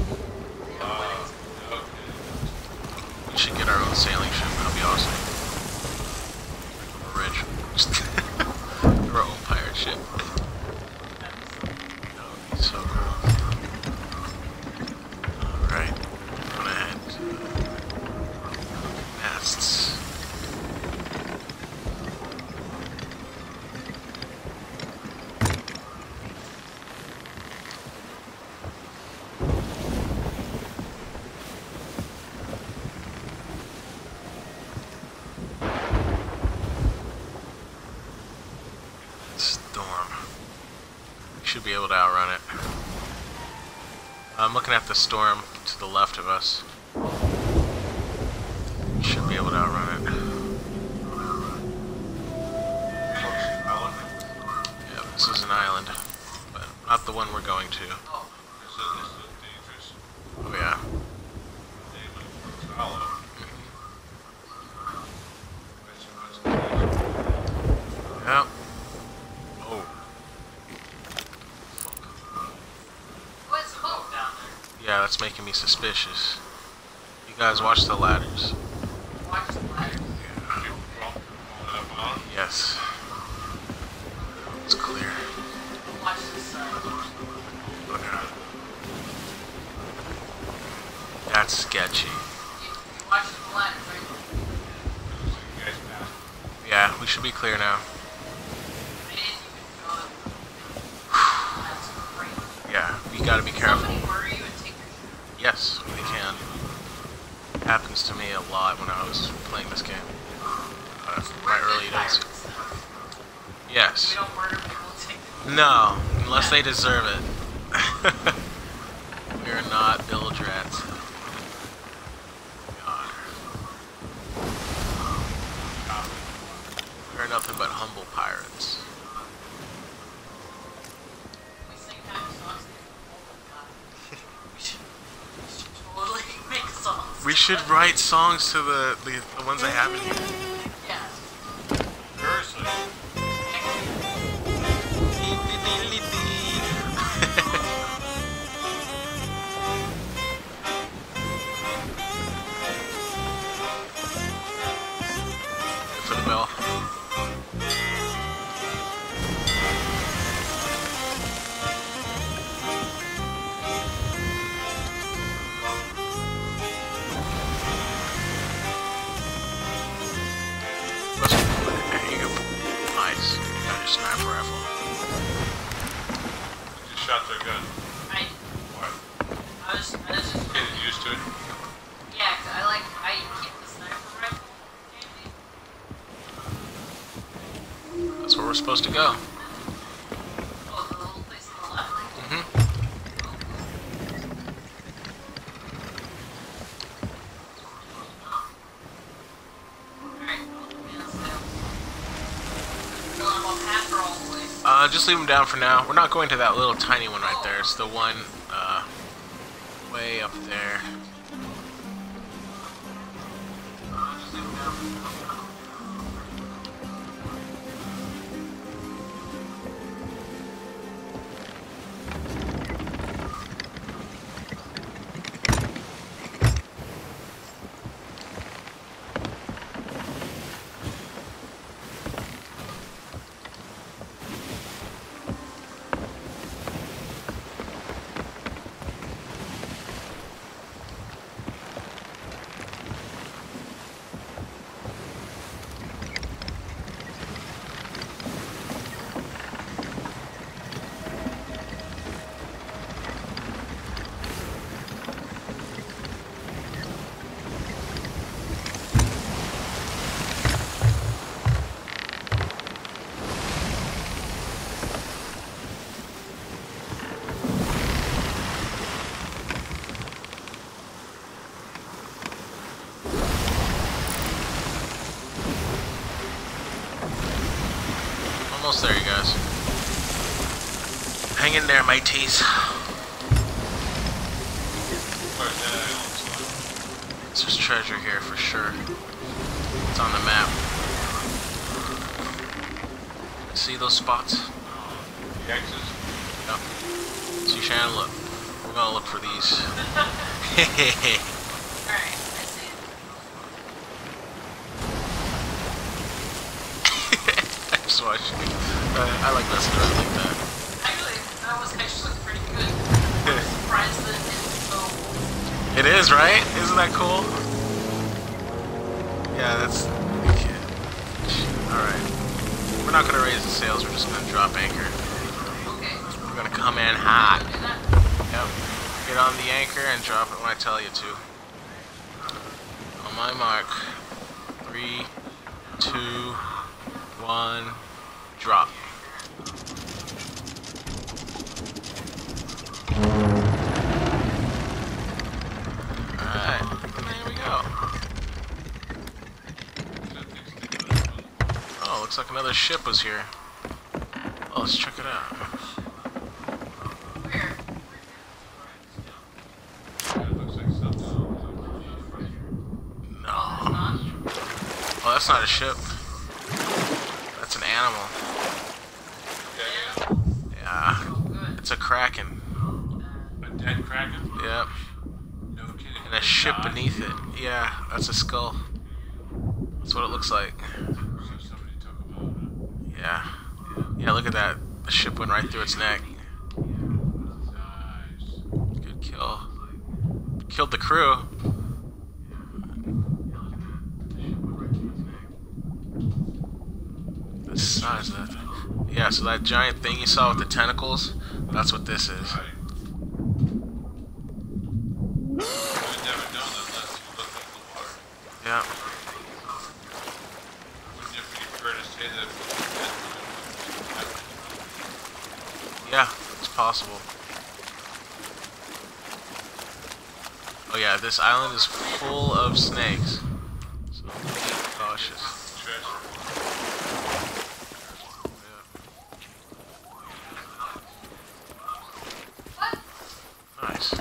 We should get our own sailing ship. That'd be awesome. We're rich. Our own pirate ship. That would be so cool. Alright. I'm gonna head to masts. Storm. We should be able to outrun it. I'm looking at the storm to the left of us. We should be able to outrun it. Yeah, this is an island, but not the one we're going to. Oh yeah. Yep. Oh.
what's the boat down there?
Yeah, that's making me suspicious. You guys watch the ladders.
Watch the ladder.
Yes. It's clear.
Watch this side.
Okay. That's sketchy.
You watch the ladder, right?
Yeah, we should be clear now.
And you can feel it. That's great.
Yeah, we gotta be careful.
Somebody worry you and take your shit.
Yes, we can. Happens to me a lot when I was playing this game. My
We're
early
good
days.
pirates.
Yes.
We don't murder people, take them.
No, unless they deserve it. We're not bilge rats. God. We're nothing but humble pirates.
We sing kind of songs that we should totally make songs.
We should write songs to the ones they have in here.
Yeah.
Seriously.
For the bell. There you go. Nice. Got your sniper rifle.
You just shot their gun. What?
I was just
Getting used to it.
yeah, 'cause I keep the sniper rifle handy.
we're supposed to go.
Oh, the little place on the left.
Mm-hmm.
Alright, well, I'm on half or all the way.
Just leave them down for now. We're not going to that little tiny one right there. It's the one, way up there.
Just leave them down.
Almost there, you guys. Hang in there, mateys.
Where's that island spot?
There's treasure here for sure. It's on the map. See those spots?
The X's?
Yep. See, Shannon, look. We're gonna look for these.
Alright, I see it.
I just watched you. I like messing around like that.
Actually, that was actually pretty good. I'm surprised that it's so...
It is, right? Isn't that cool? Yeah, that's... Alright. We're not gonna raise the sails, we're just gonna drop anchor.
Okay.
We're gonna come in hot.
Do that.
Yep. Get on the anchor and drop it when I tell you to. On my mark. 3, 2, 1, drop. Alright, there we go. Oh, looks like another ship was here. Oh, let's check it out.
Where?
It looks like something.
No.
Not?
Oh, that's not a ship. That's an animal.
Okay.
Yeah.
Oh, good.
It's a kraken.
A dead kraken?
Yep.
No kidding.
And a ship
God.
beneath it. Yeah, that's a skull. That's what it looks like.
So somebody took him out.
Yeah. Yeah, look at that. The ship went right through its neck.
Nice.
Good kill. Killed the crew. The size of that thing. Yeah, so that giant thing you saw with the tentacles, that's what this is.
Right. You would never know that unless you look at the water.
Yeah.
Wouldn't it be fair to say that?
Yeah, it's possible. Oh yeah, this island is full of snakes. So be cautious.
Treasure.
What?
Nice.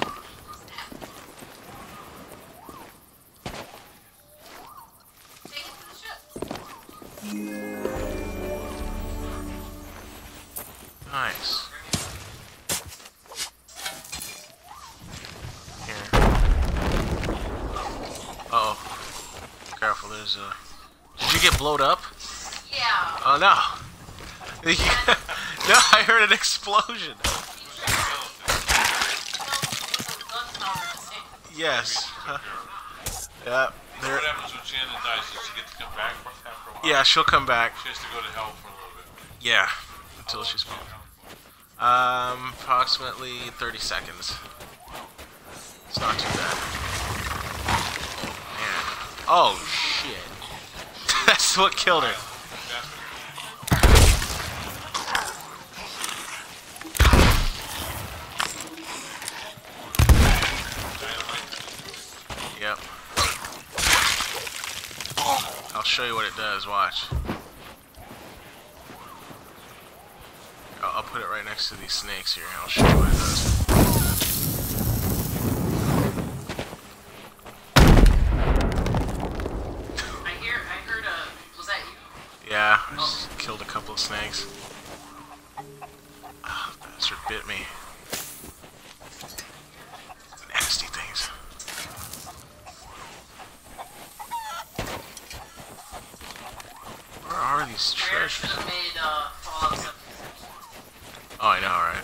Take it to the ship.
Nice. Here. Uh-oh. Careful, there's a... Did you get blowed up?
Yeah.
Oh, no. No, I heard an explosion. Yes. Yeah.
So what happens when Shannon dies? Does she get to come back after a while?
Yeah, she'll come back.
She has to go to hell for a little bit.
Yeah. Until she's
How long
gone.
is hell for?
Approximately 30 seconds. It's not too bad. Oh, man. Oh, shit. That's what killed her.
That's what
show you what it does. Watch. I'll put it right next to these snakes here, and I'll show you what it does.
I heard was that you?
Yeah, I just killed a couple of snakes. Ah, bastard bit me. Nasty things. Where are these
Rare should
treasures?
have made Fallout 76.
Oh, I know, right?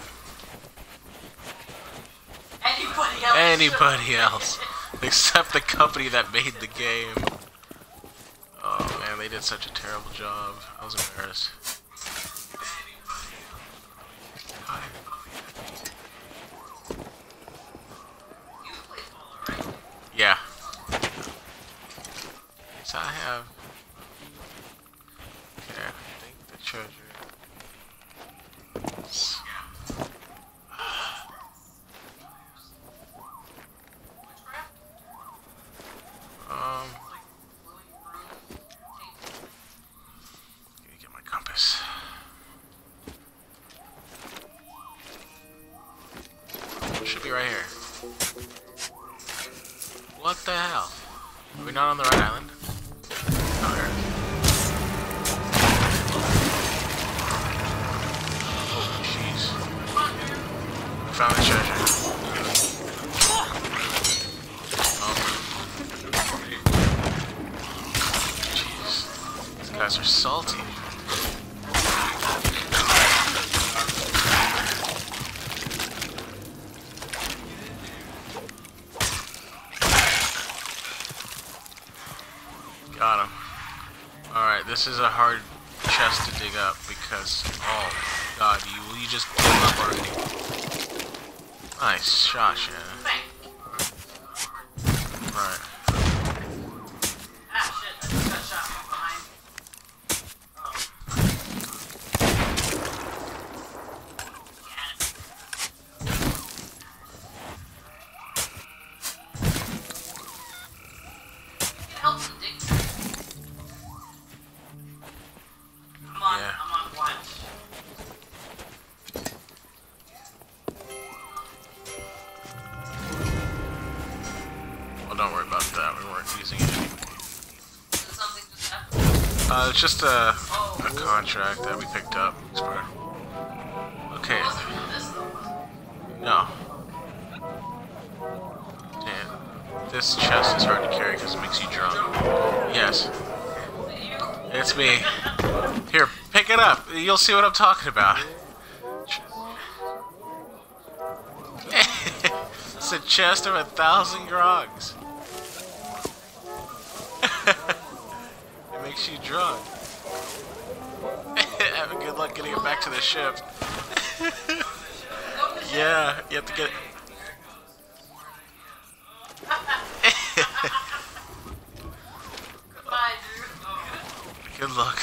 Anybody else?
Anybody else. Except the company that made the game. Oh man, they did such a terrible job. I was embarrassed.
You played Fallout, right?
Yeah. So I have. Okay, I think the treasure. Let me get my compass. Should be right here. What the hell? Are we not on the right island? Oh, here. Oh, jeez. We found the treasure. Jeez. These guys are salty. Got him. Alright, this is a hard chest to dig up because, oh god, you just gave up already. Nice shot, Shannon. Right.
Ah, shit, I just got shot from behind. It helps them dig.
Yeah.
I'm on watch.
Well, don't worry about that. We weren't using it.
Is it something just happened?
It's just a contract that we picked up. Okay.
It wasn't for this though, was it?
No. Damn. This chest is hard to carry because it makes you drunk. Yes.
Was it you?
It's me. Here, pick it up. You'll see what I'm talking about. It's a chest of 1,000 grogs. It makes you drunk. Have a good luck getting it back to the ship. Yeah, you have to get.
Goodbye, dude.
Good luck.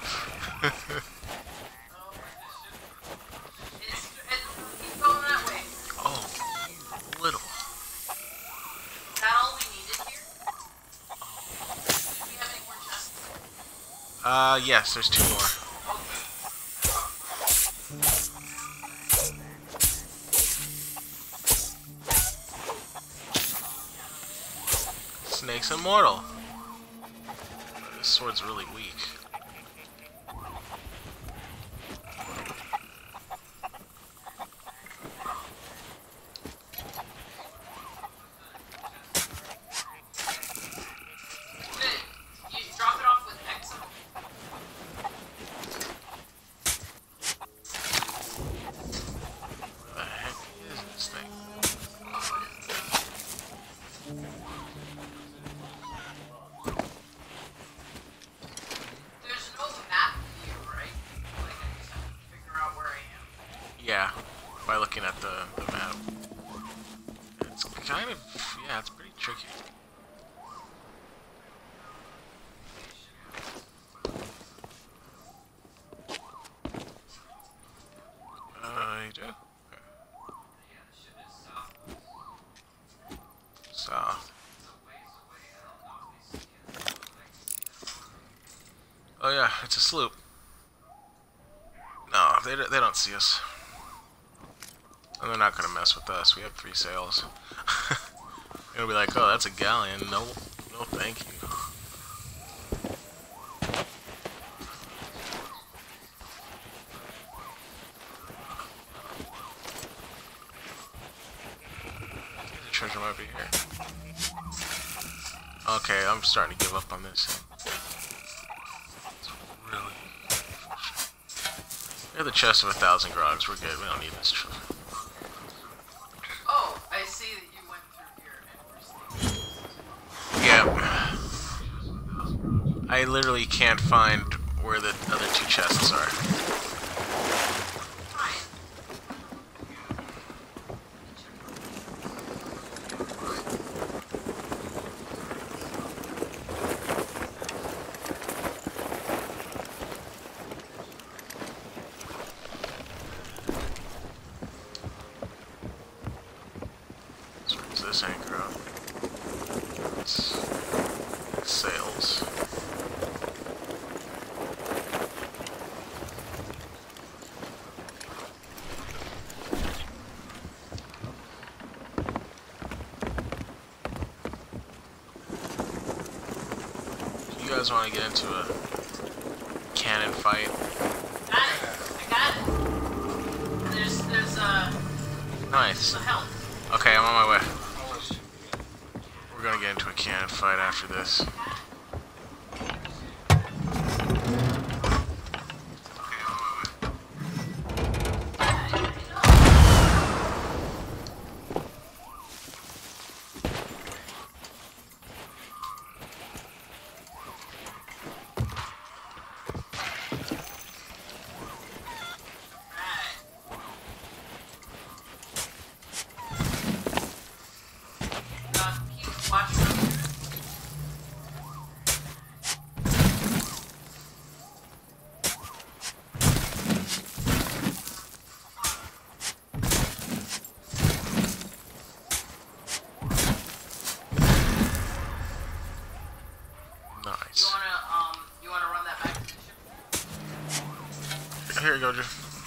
Keep going that way.
Oh, you little.
Is that all we needed here? Do we have any more chests?
Yes, there's 2 more. Snake's immortal. This sword's really weak.
You drop it off with Exo?
What the heck is this thing?
There's no map here, right? Like, I just have to figure out where I am.
Yeah, by looking at the map. It's kind of, yeah, it's pretty tricky. You do? Okay. South. Oh yeah, it's a sloop. No, they don't see us. And they're not gonna mess with us. We have 3 sails. They'll be like, oh, that's a galleon. No, no, thank you. The treasure might be here. Okay, I'm starting to give up on this. It's really. We have the chest of 1,000 grogs. We're good. We don't need this treasure.
Oh, I see that you went through here and
Yep. I literally can't find where the other 2 chests are. So where's this anchor up? It's sails. You guys want to get into a cannon fight?
got it. I got it. There's
Nice.
some help.
Okay, I'm on my way. We're gonna get into a cannon fight after this.
Keep watching.
Nice.
You wanna run that back to the ship?
Here you go, Drew.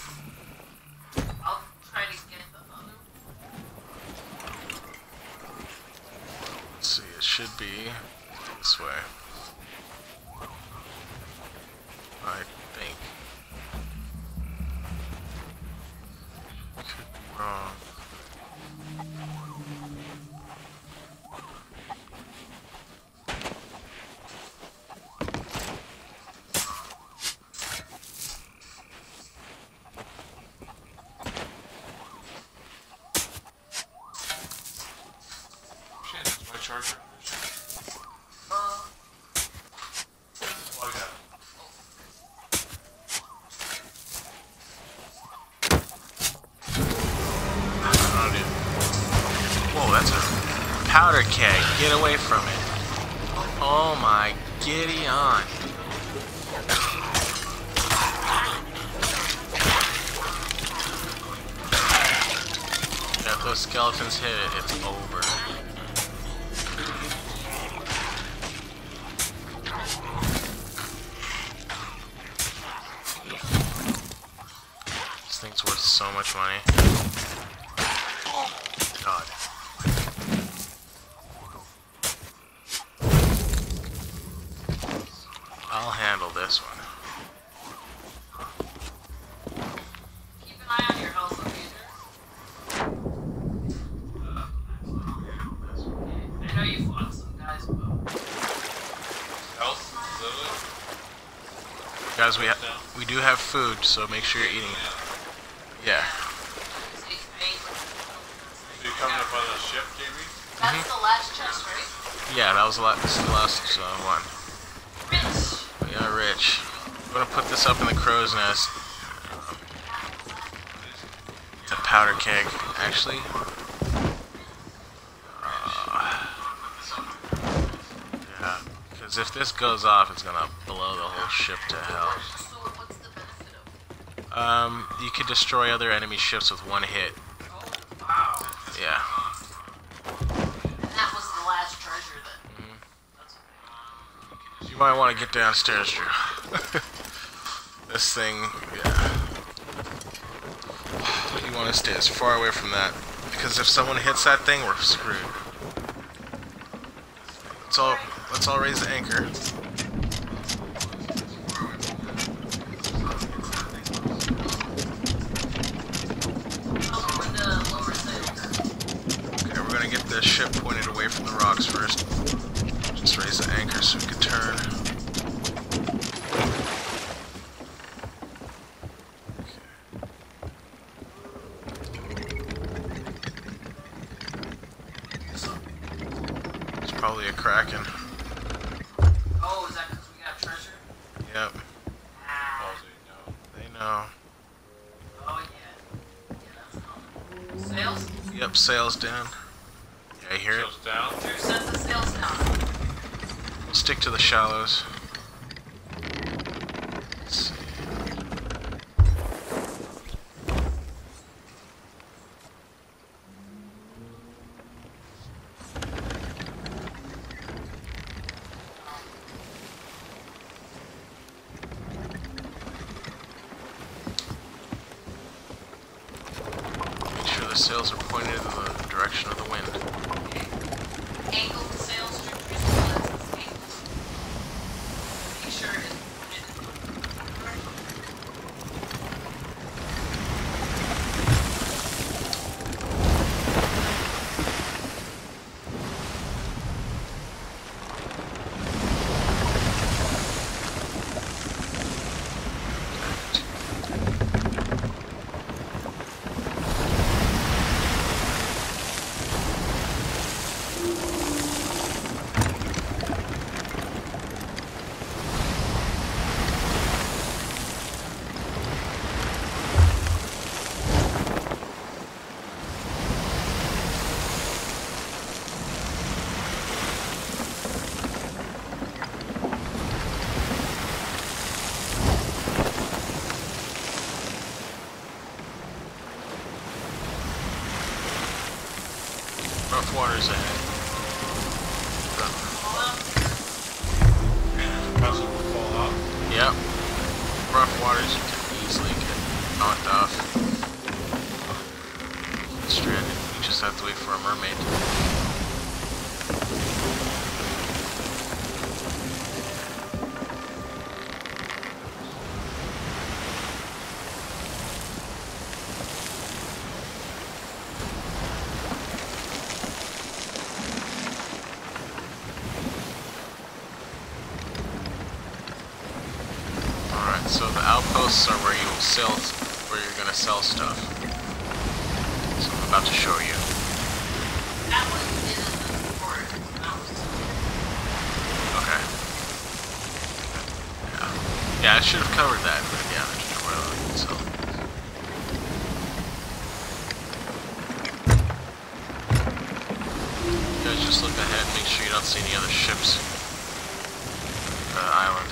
I'll try to get the other.
Let's see, it should be this way. I think. Could be wrong.
Shit, that's my charger. Plug out.
Oh, dude. Whoa, that's a powder keg. Get away from it. Oh my giddy on. Yeah, if those skeletons hit it, it's over. This thing's worth so much money. God. I'll handle this one.
Keep an eye on your health, I know you fought some guys, but
Health? Literally?
Guys, we do have food, so make sure you're eating it. Yeah.
So you coming up on the ship, JB?
that's the last chest, right?
Yeah, that was this is the last one.
Rich.
Yeah, Rich. I'm gonna put this up in the crow's nest. The powder keg, actually. Yeah, because if this goes off, it's gonna blow the whole ship to hell.
So what's the benefit of?
You could destroy other enemy ships with one hit.
Oh, wow.
Yeah.
And that was the last treasure then.
You might want to get downstairs, Drew. This thing, yeah. You want to stay as far away from that, because if someone hits that thing, we're screwed. Let's all raise the anchor. Okay, we're gonna get the ship pointed away from the rocks first. Just raise the anchor so we can turn. It's probably a kraken.
Oh, is that because we got treasure?
Yep,
All they know.
they know.
Oh, yeah. Yeah, that's common. Sails?
Yep, sails down. Yeah, you hear it?
Sails down.
Drew, set the sails down.
We'll stick to the shallows. Let's see. Make sure the sails are pointed in the direction of the wind.
Angle the sails, Drew. Drew, so that's angles. Make sure it's pointed. Rough waters ahead.
Vessel will fall off.
Yep. Rough waters, you can easily get knocked off. Stranded. You just have to wait for a mermaid. Alright, so the outposts are where you will sell, where you're gonna sell stuff. So I'm about to show you.
That was in the port. That was
Okay. Yeah. Yeah, I should have covered that, but yeah, there's tutorial I can sell. You guys just look ahead, make sure you don't see any other ships. Island.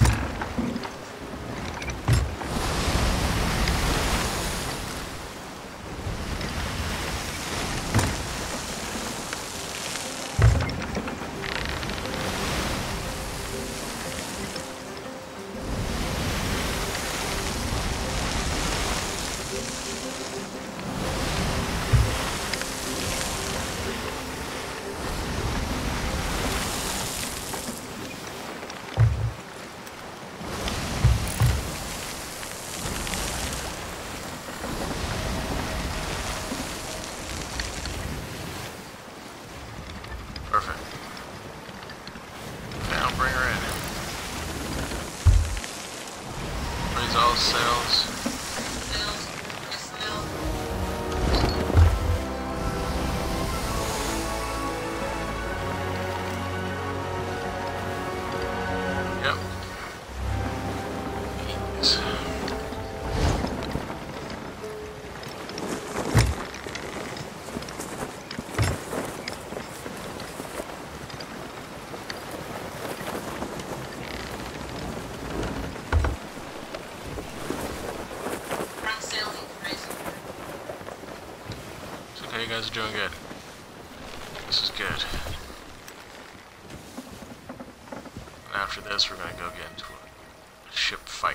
Perfect. Now bring her in. Raise all sails.
sails. Sails.
Yep. Yes.
Front sails each race.
It's okay, you guys are doing good. This is good. And after this, we're gonna go get into battleship fight.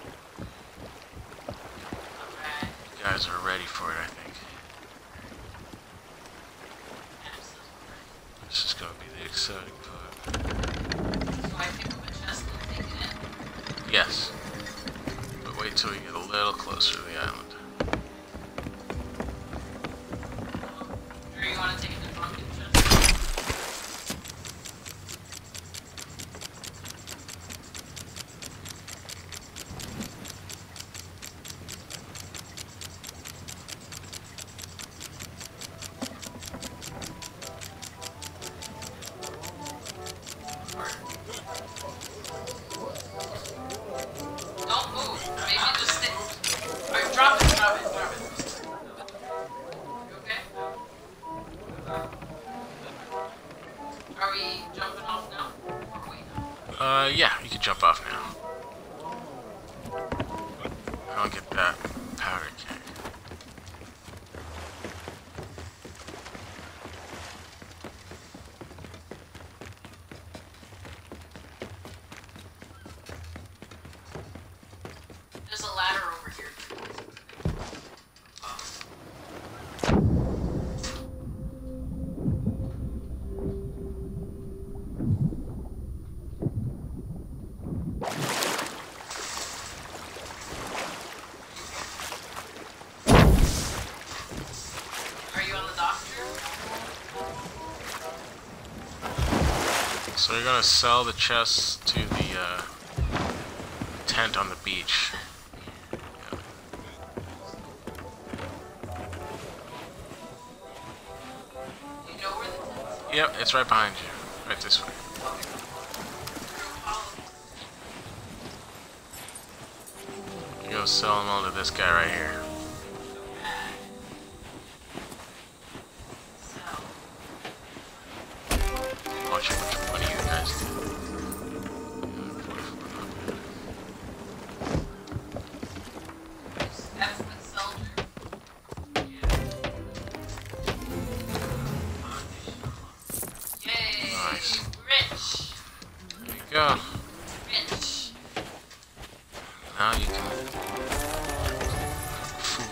Okay.
You guys are ready for it, I think. This is gonna be the exciting part.
So I pick up a chest and take it in.
Yes. But wait till we get a little closer to the island.
Or you want to take it to drunken chest? Don't move. Maybe just stick. Alright, drop it. You okay? Are we jumping off now? Or wait?
Yeah, you can jump off now. I'll get that powder keg.
There's a ladder over here. Are you on the doctor?
So you're gonna sell the chests to the tent on the beach.
Do you know where the tent is?
Yep, it's right behind you. Right this way. You go sell them all to this guy right here. Watch how much money you guys do.
That's the soldier. Yay!
Nice.
Rich!
There you go.
Rich!
Now you can food.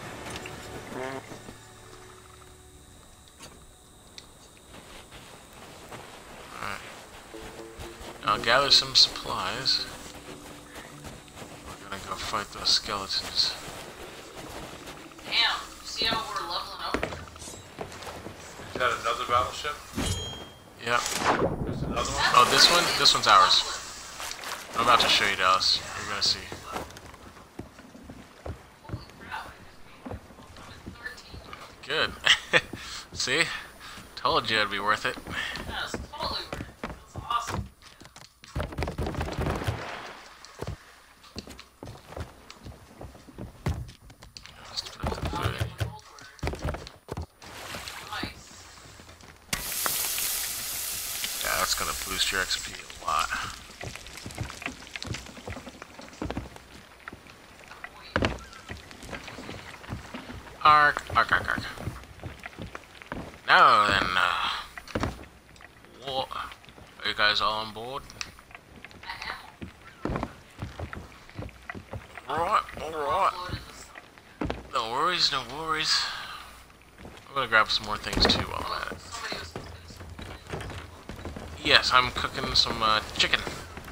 Alright. I'll gather some supplies. We're gonna go fight those skeletons.
Damn, you see how we're leveling up?
Is that another battleship?
Yep.
There's another one?
Oh, this one? This one's ours. I'm about to show you, Dallas. You're gonna see.
Holy crap. I'm at 13.
Good. See? Told you it'd be worth it.
That's totally worth it. That's awesome.
Just put the
I'll
food.
get my gold order. Nice.
Yeah, that's gonna boost your XP a lot. Ark. Now then, what? Are you guys all on board?
I am.
Alright.
Uploaded the stuff.
No worries. I'm gonna grab some more things too while I'm at it.
Somebody was cooking something.
Yes, I'm cooking some chicken.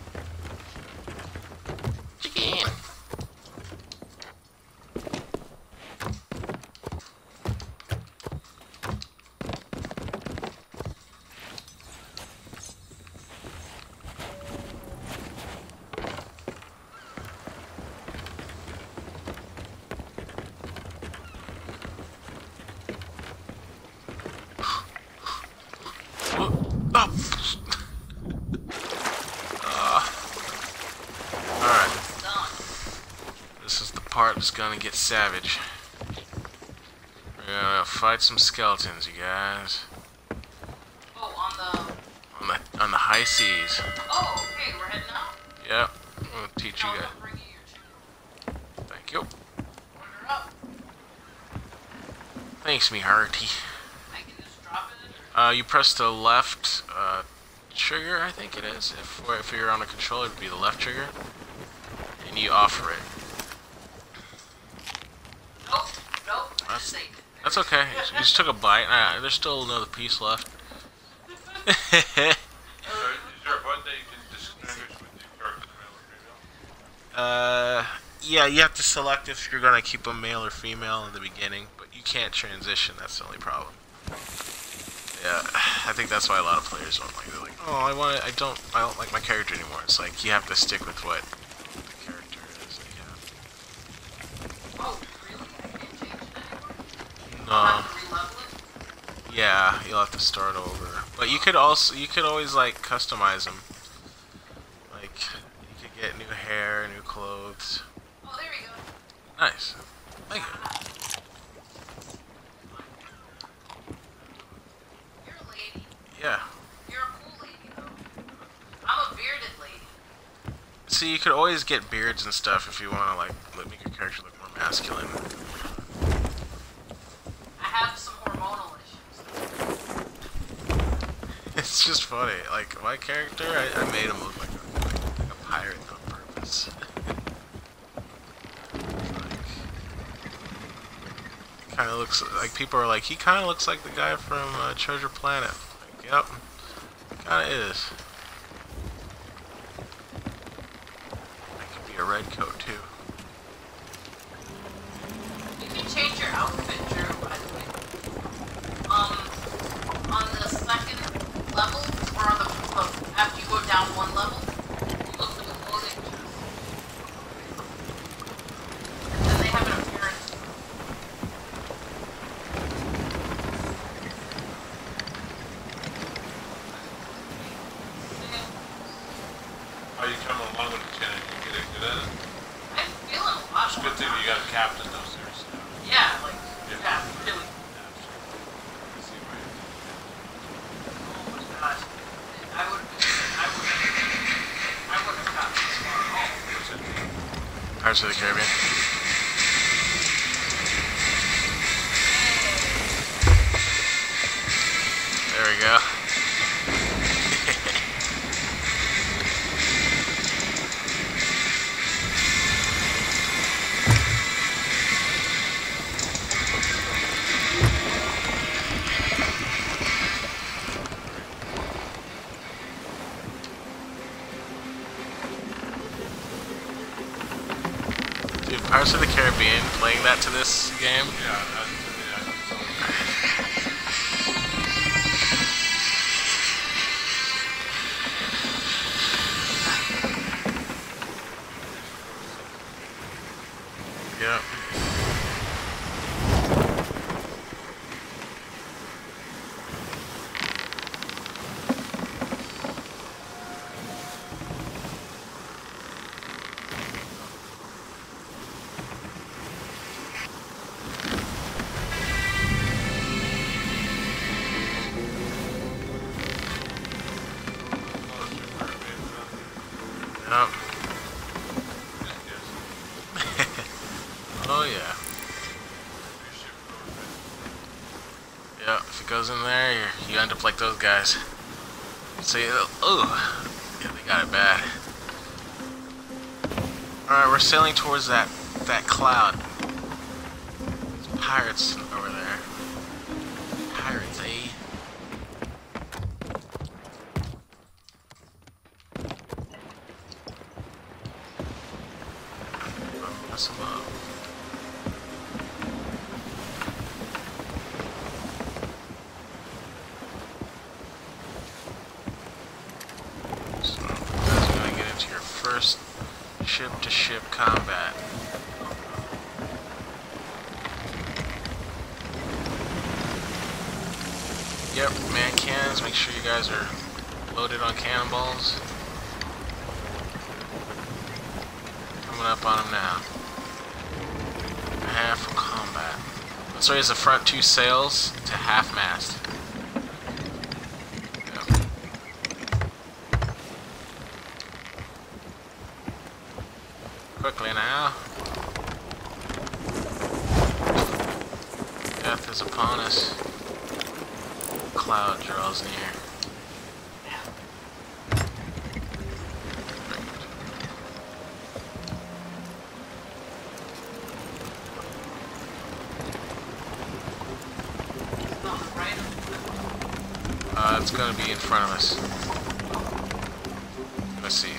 Chicken. Alright,
Done.
this is the part that's gonna get savage. We're gonna fight some skeletons, you guys.
Oh,
On the high seas.
Oh, okay, we're heading out.
Yep, I'm gonna teach you
Now
guys.
I'm bringing your chicken.
Thank you.
Order up.
Thanks, me hearty.
I can just drop it in. Or...
You press the left trigger, I think it is. If you're on a controller, it'd be the left trigger. and you offer it.
Nope. I
That's-
just ate it.
That's okay. You just took a bite. There's still another piece left.
Is there a button that you can distinguish with the character male or female?
Yeah, you have to select if you're gonna keep them male or female in the beginning, but you can't transition. That's the only problem. Yeah, I think that's why a lot of players don't like it. They're like, oh, I don't like my character anymore. It's like you have to stick with what the character is. Yeah.
Oh, really? I can't change it anymore?
No.
I'll have to re-level it?
Yeah, you'll have to start over. But you could always like customize them. Like you could get new hair, new clothes.
Oh, there we go.
Nice. Thank you.
You're a lady.
Yeah.
You're a cool lady, though. I'm a bearded lady.
See, you could always get beards and stuff if you want to like make your character look more masculine.
I have some hormonal issues.
It's just funny. Like my character, I made him look like a pirate on purpose. Kind of looks like people are like, he kind of looks like the guy from Treasure Planet. Like, yep, kind of is. That could be a red coat too.
You can change your outfit, Drew, by the way. On the second level, or on the after you go down one level, you look for the clothing chest. And then they have an appearance.
How you coming along with the channel? You getting good at it?
I'm feeling a lot
It's a
more
good thing you got a captain though, seriously.
Yeah, like,
Yeah.
yeah, really.
I see why you're doing
Oh my gosh. I would have gotten this far. Oh.
that. What's it?
Pirates of the Caribbean. There we go. Dude, Pirates of the Caribbean, playing that to this game,
Yeah,
yep. Yep. Oh yeah. Yep, if it goes in there, you end up like those guys. See, oh, yeah, they got it bad. Alright, we're sailing towards that cloud. There's pirates over there. Pirates, eh? Mess them up. So, that's gonna get into your first ship-to-ship combat. Yep, man cannons, make sure you guys are loaded on cannonballs. Coming up on them now. Prepare for combat. Let's raise the front two sails to half mast. Yep. Quickly now. Death is upon us. Cloud draws near. It's gonna be in front of us. Let's see.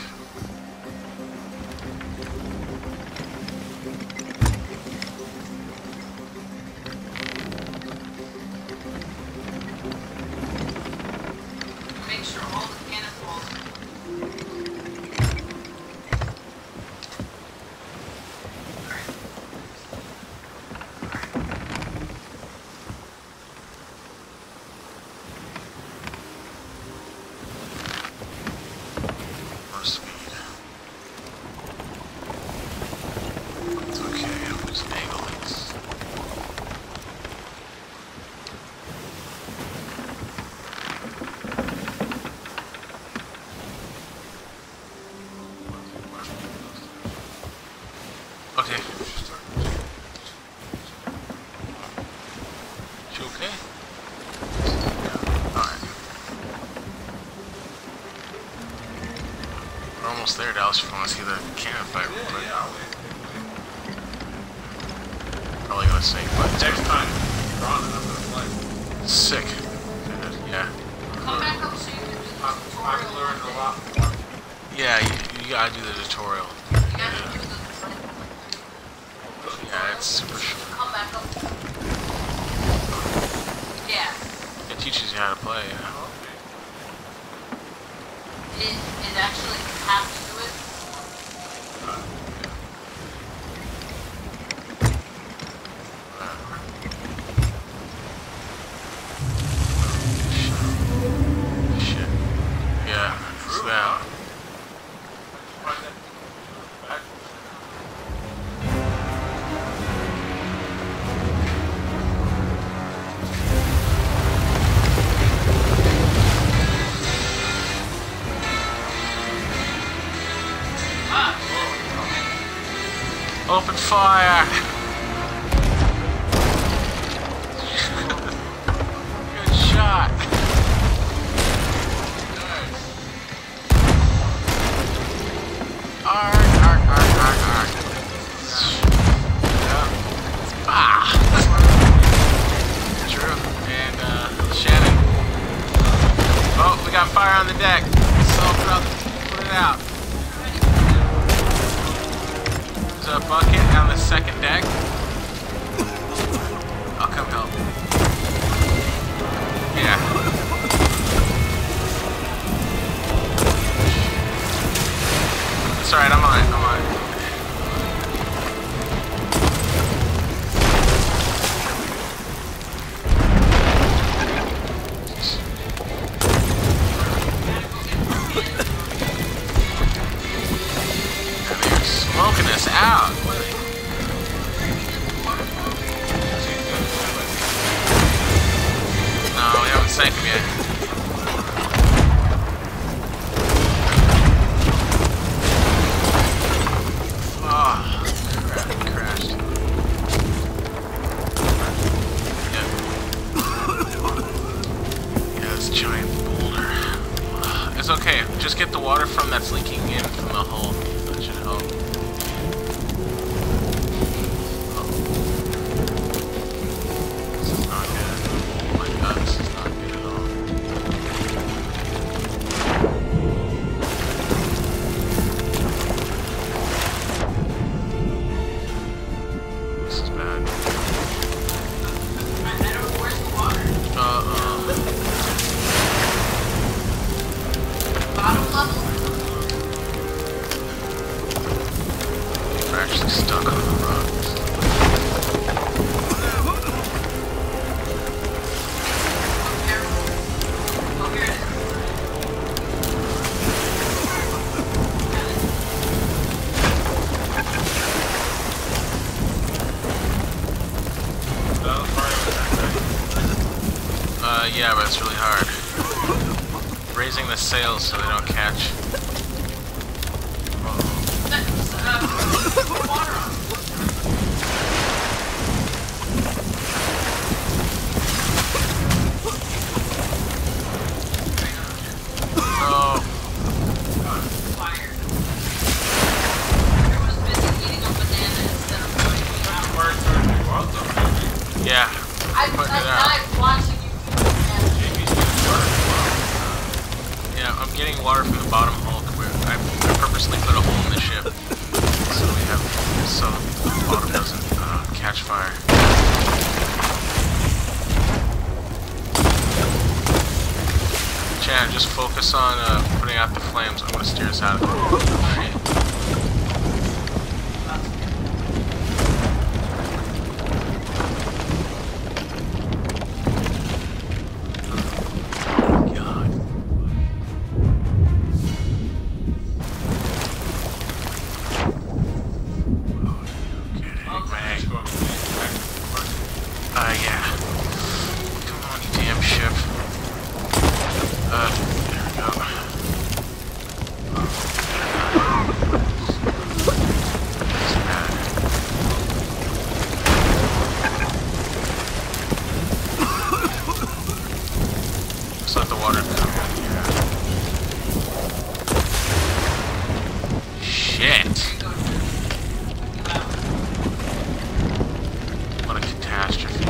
Make sure all the cannonballs.
More speed. It's okay, I'm losing angle links. Okay. She okay? Yeah. Alright. We're almost there, Dallas, if you want to see the cannon fight real quick. Probably gonna sink, but
Next time, you're on it, I'm gonna play.
sick. Good, yeah.
Come back up so you can do the
I've
tutorial.
learned a lot from watching.
Yeah, you gotta do the tutorial.
You gotta do the
Yeah, it's super short.
come back up. Yeah.
It teaches you how to play, yeah.
It actually have to do it.
Shit. Yeah, it's that.
Find that back.
Open fire! Good shot! Arg, arg, arg, arg, arg. Yeah. Ah! True. And, Shannon. Oh, we got fire on the deck. So put it out. There's a bucket on the second deck. I'll come help. Yeah. It's alright, I'm on it, I'm on it. And they're smoking us out. No, we haven't sank him yet. Oh, crap, he crashed. Yeah, this giant boulder. It's okay, just get the water from that's leaking in from the hull. That should help. This is not good. Oh my god, this is not good at all. This is bad.
I don't know where's the water. Bottom level.
We're actually stuck on the rocks.
Oh, here it is.
Yeah, but it's really hard. Raising the sails so they don't catch.
Water on.
Oh,
Fire. Everyone's busy eating a banana instead of putting it out.
yeah.
I'm
Putting it out.
watching you eat a banana.
Jamie's doing work.
Yeah, I'm getting water from the bottom hulk where I purposely put a hole in the ship so the bottom doesn't catch fire. Chan, just focus on putting out the flames. I'm gonna steer us out of here. Yeah. Come on, you damn ship. There we go. That's bad. Just let the water come in here. Shit! What a catastrophe.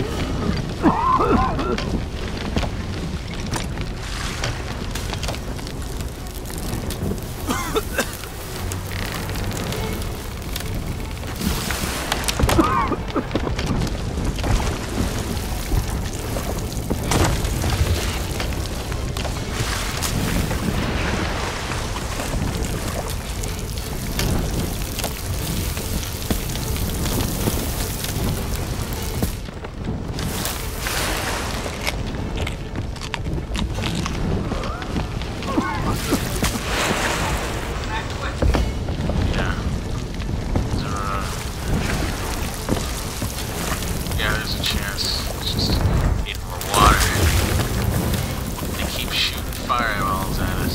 Yeah, there's a chance. It's just need more water. They keep shooting fireballs at us.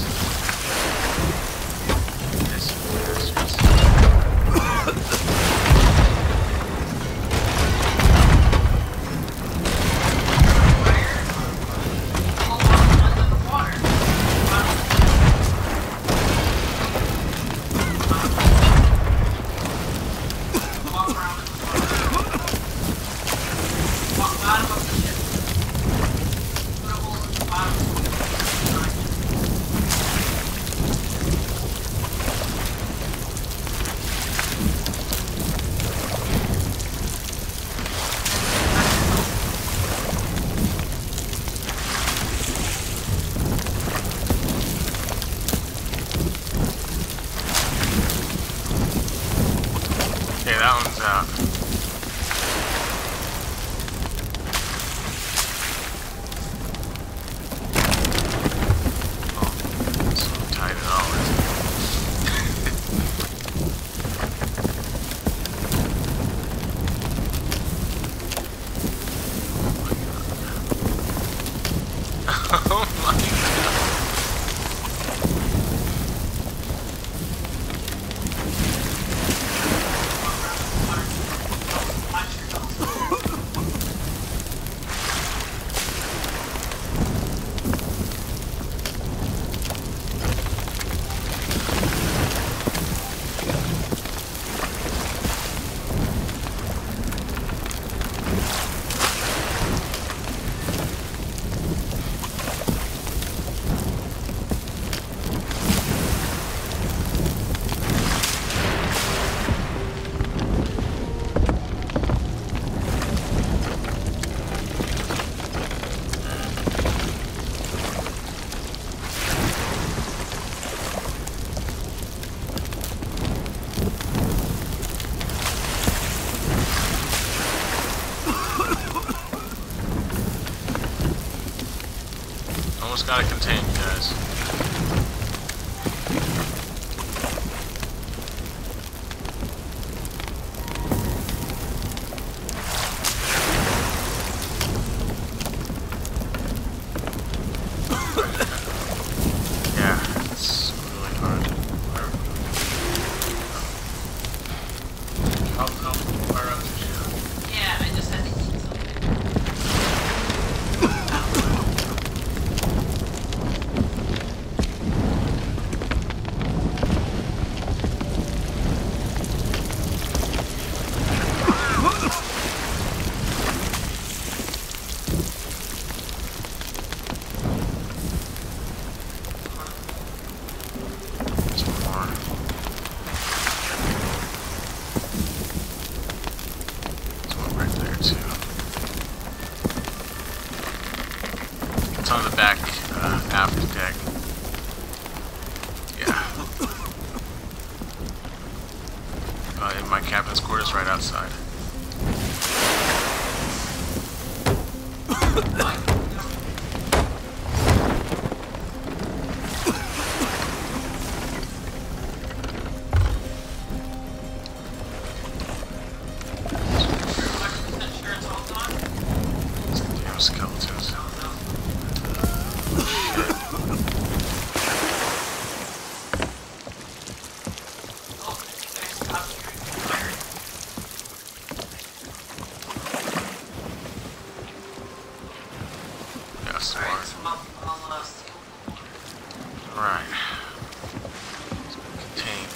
This bastards. Okay, that one's out. Oh, so tight at all, isn't it? Oh my god. Almost got it contained, guys. Yeah, it's really hard. I'll fire up the ship.
Yeah, I just had to eat something.
It's on the back aft deck. Yeah. In my captain's quarters right outside. Damn skeletons. Yeah, smart. Alright. Contain.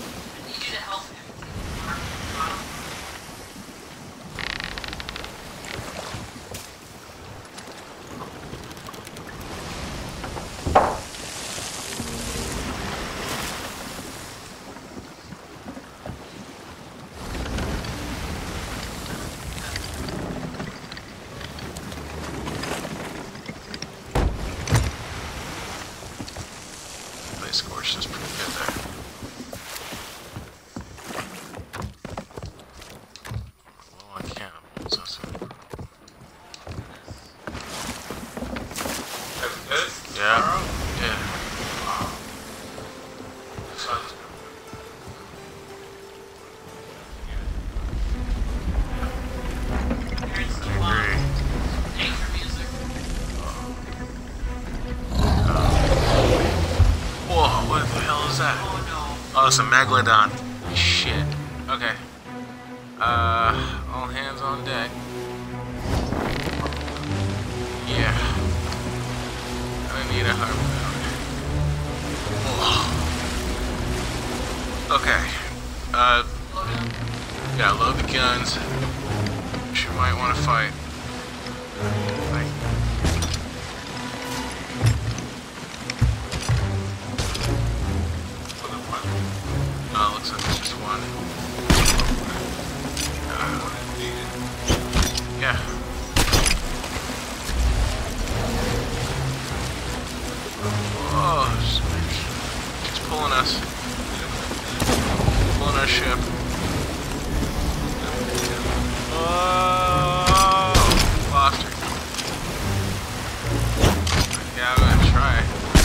Scorch is pretty good there. Well, I can't. So
Good?
yeah. Yeah. Whoa, what the hell is that? Oh, it's a Megalodon. Shit. Okay. All hands on deck. Yeah. I need a harpoon. Okay. Yeah, load the guns. She might want to fight. Like, oh, looks like there's just one. Yeah. Oh, she's pulling us. Pulling our ship. Oh, lost her. Yeah, I'm gonna try.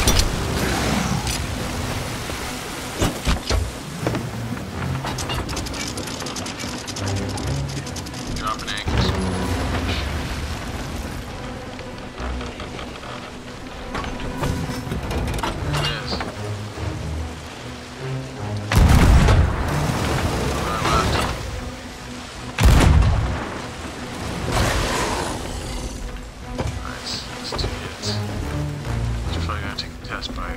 Dropping anchors. There it is. On our left. Nice. That's 2 hits. She's probably gonna take the test bite.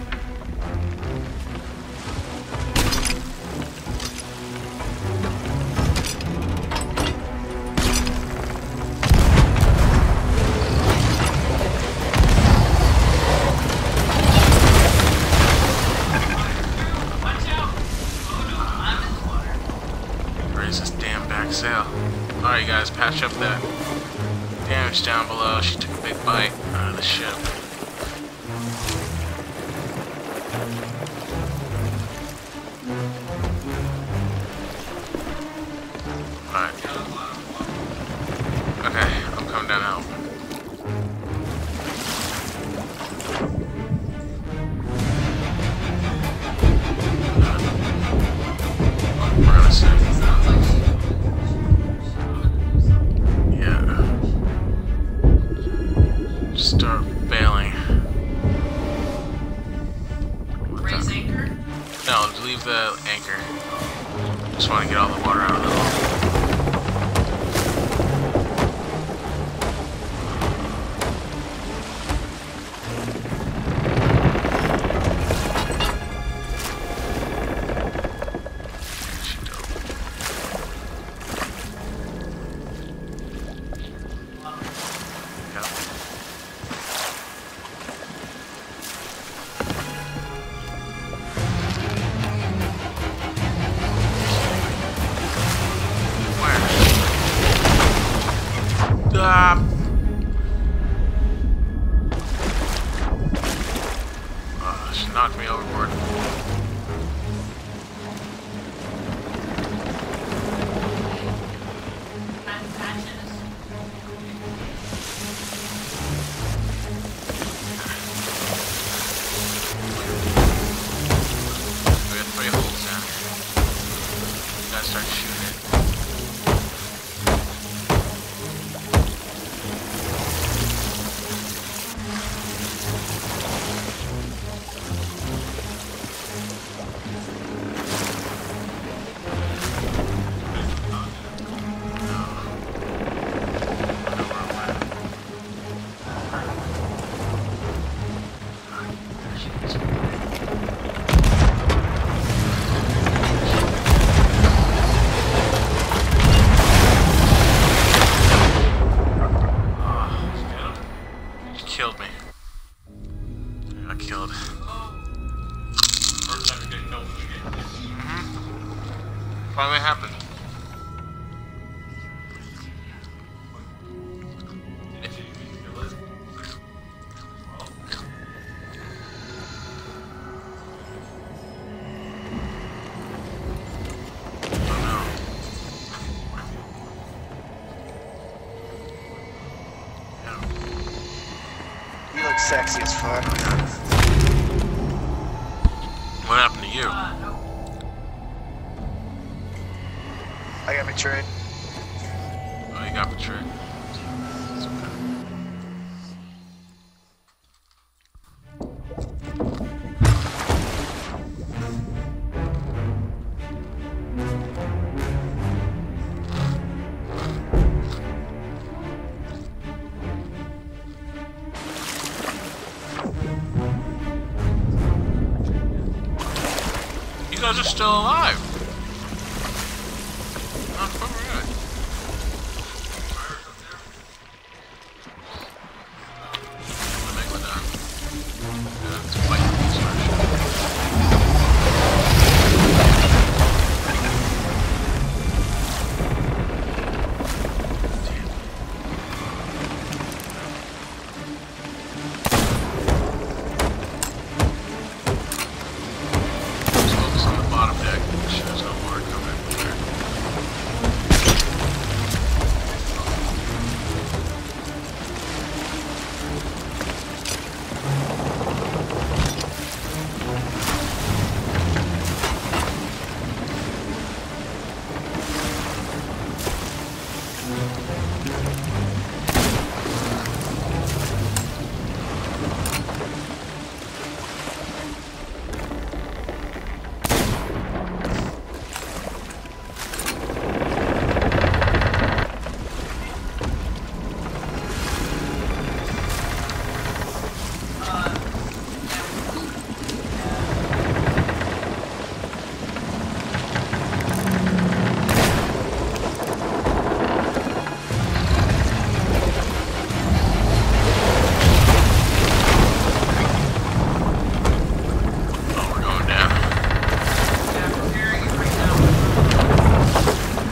Raise this damn back sail. Alright guys, patch up that damage down below. She took a big bite out of the ship. Alright. Okay, I'm coming down out. We're gonna see. Yeah. Just start bailing.
Raise anchor?
No, leave the anchor. Just want to get all the water out of the hull. She dope. Yep. killed me. I got killed.
First time you get killed in the game.
Finally happened.
If you kill it,
Oh no.
You look sexy as fuck.
What happened to you?
I got betrayed.
Oh, you got betrayed. You guys are still alive. Oh, fuck, we're good. The Megalodon. Yeah, it's quite a Just focus on the bottom deck. Sure, there's no more coming there. Oh, we're going down.
Yeah, preparing it right now.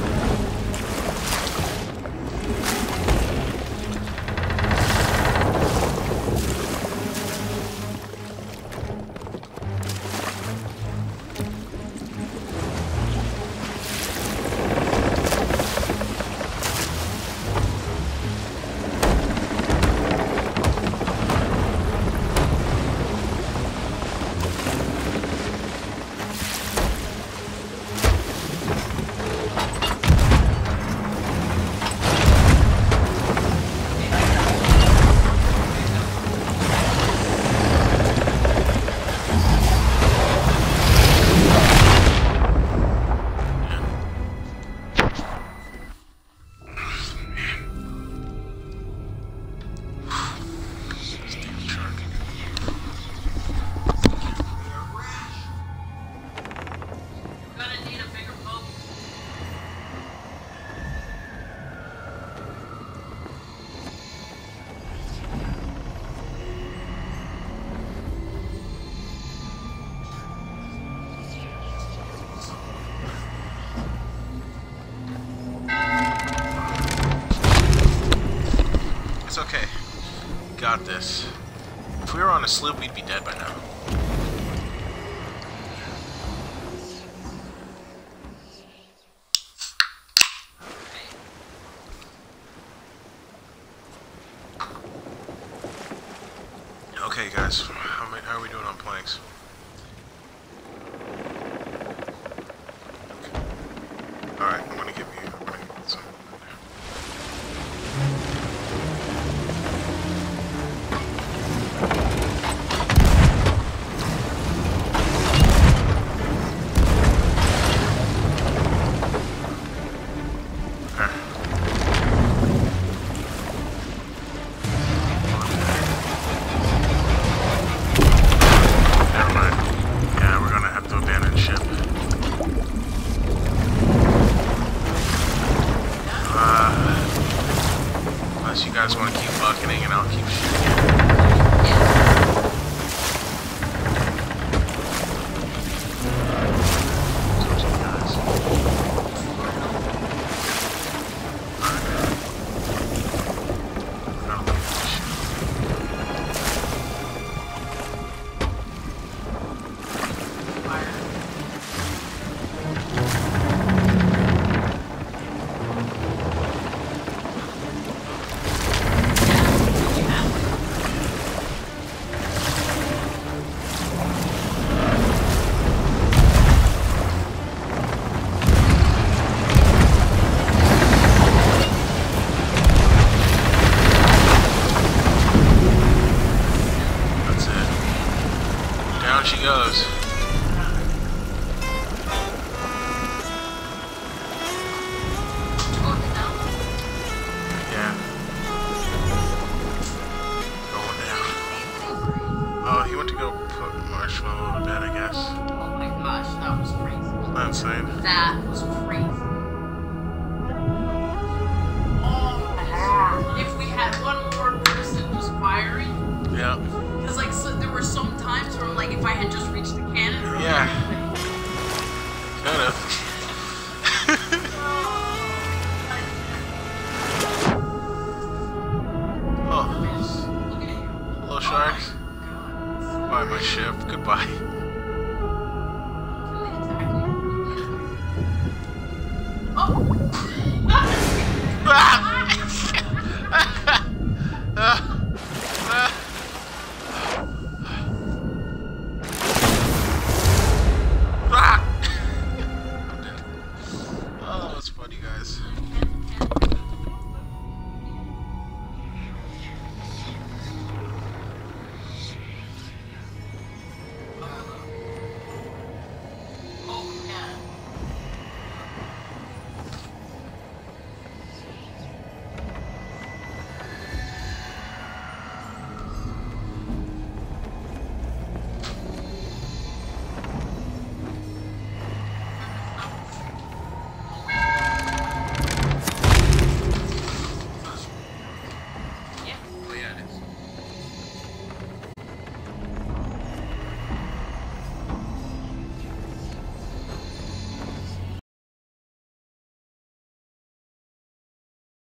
This damn shark.
We're gonna need a bigger boat.
It's okay. Got this. If we were on a sloop, we'd be dead by now. Okay, guys. How are we doing on planks? Alright, I'm gonna give you some. Never mind. Yeah, we're gonna have to abandon ship. Down she goes. Yeah. Going down. Oh, he went to go put Marshmallow to bed, I guess.
Oh my gosh, that was crazy.
Isn't that insane?
That was crazy. Oh, if we had one more person just firing,
Yeah.
because like so, there were some times where like if I had just reached the cannon, or
Yeah.
everything.
Could've. Oh.
Look at you.
Hello, sharks. Goodbye, my ship. Goodbye.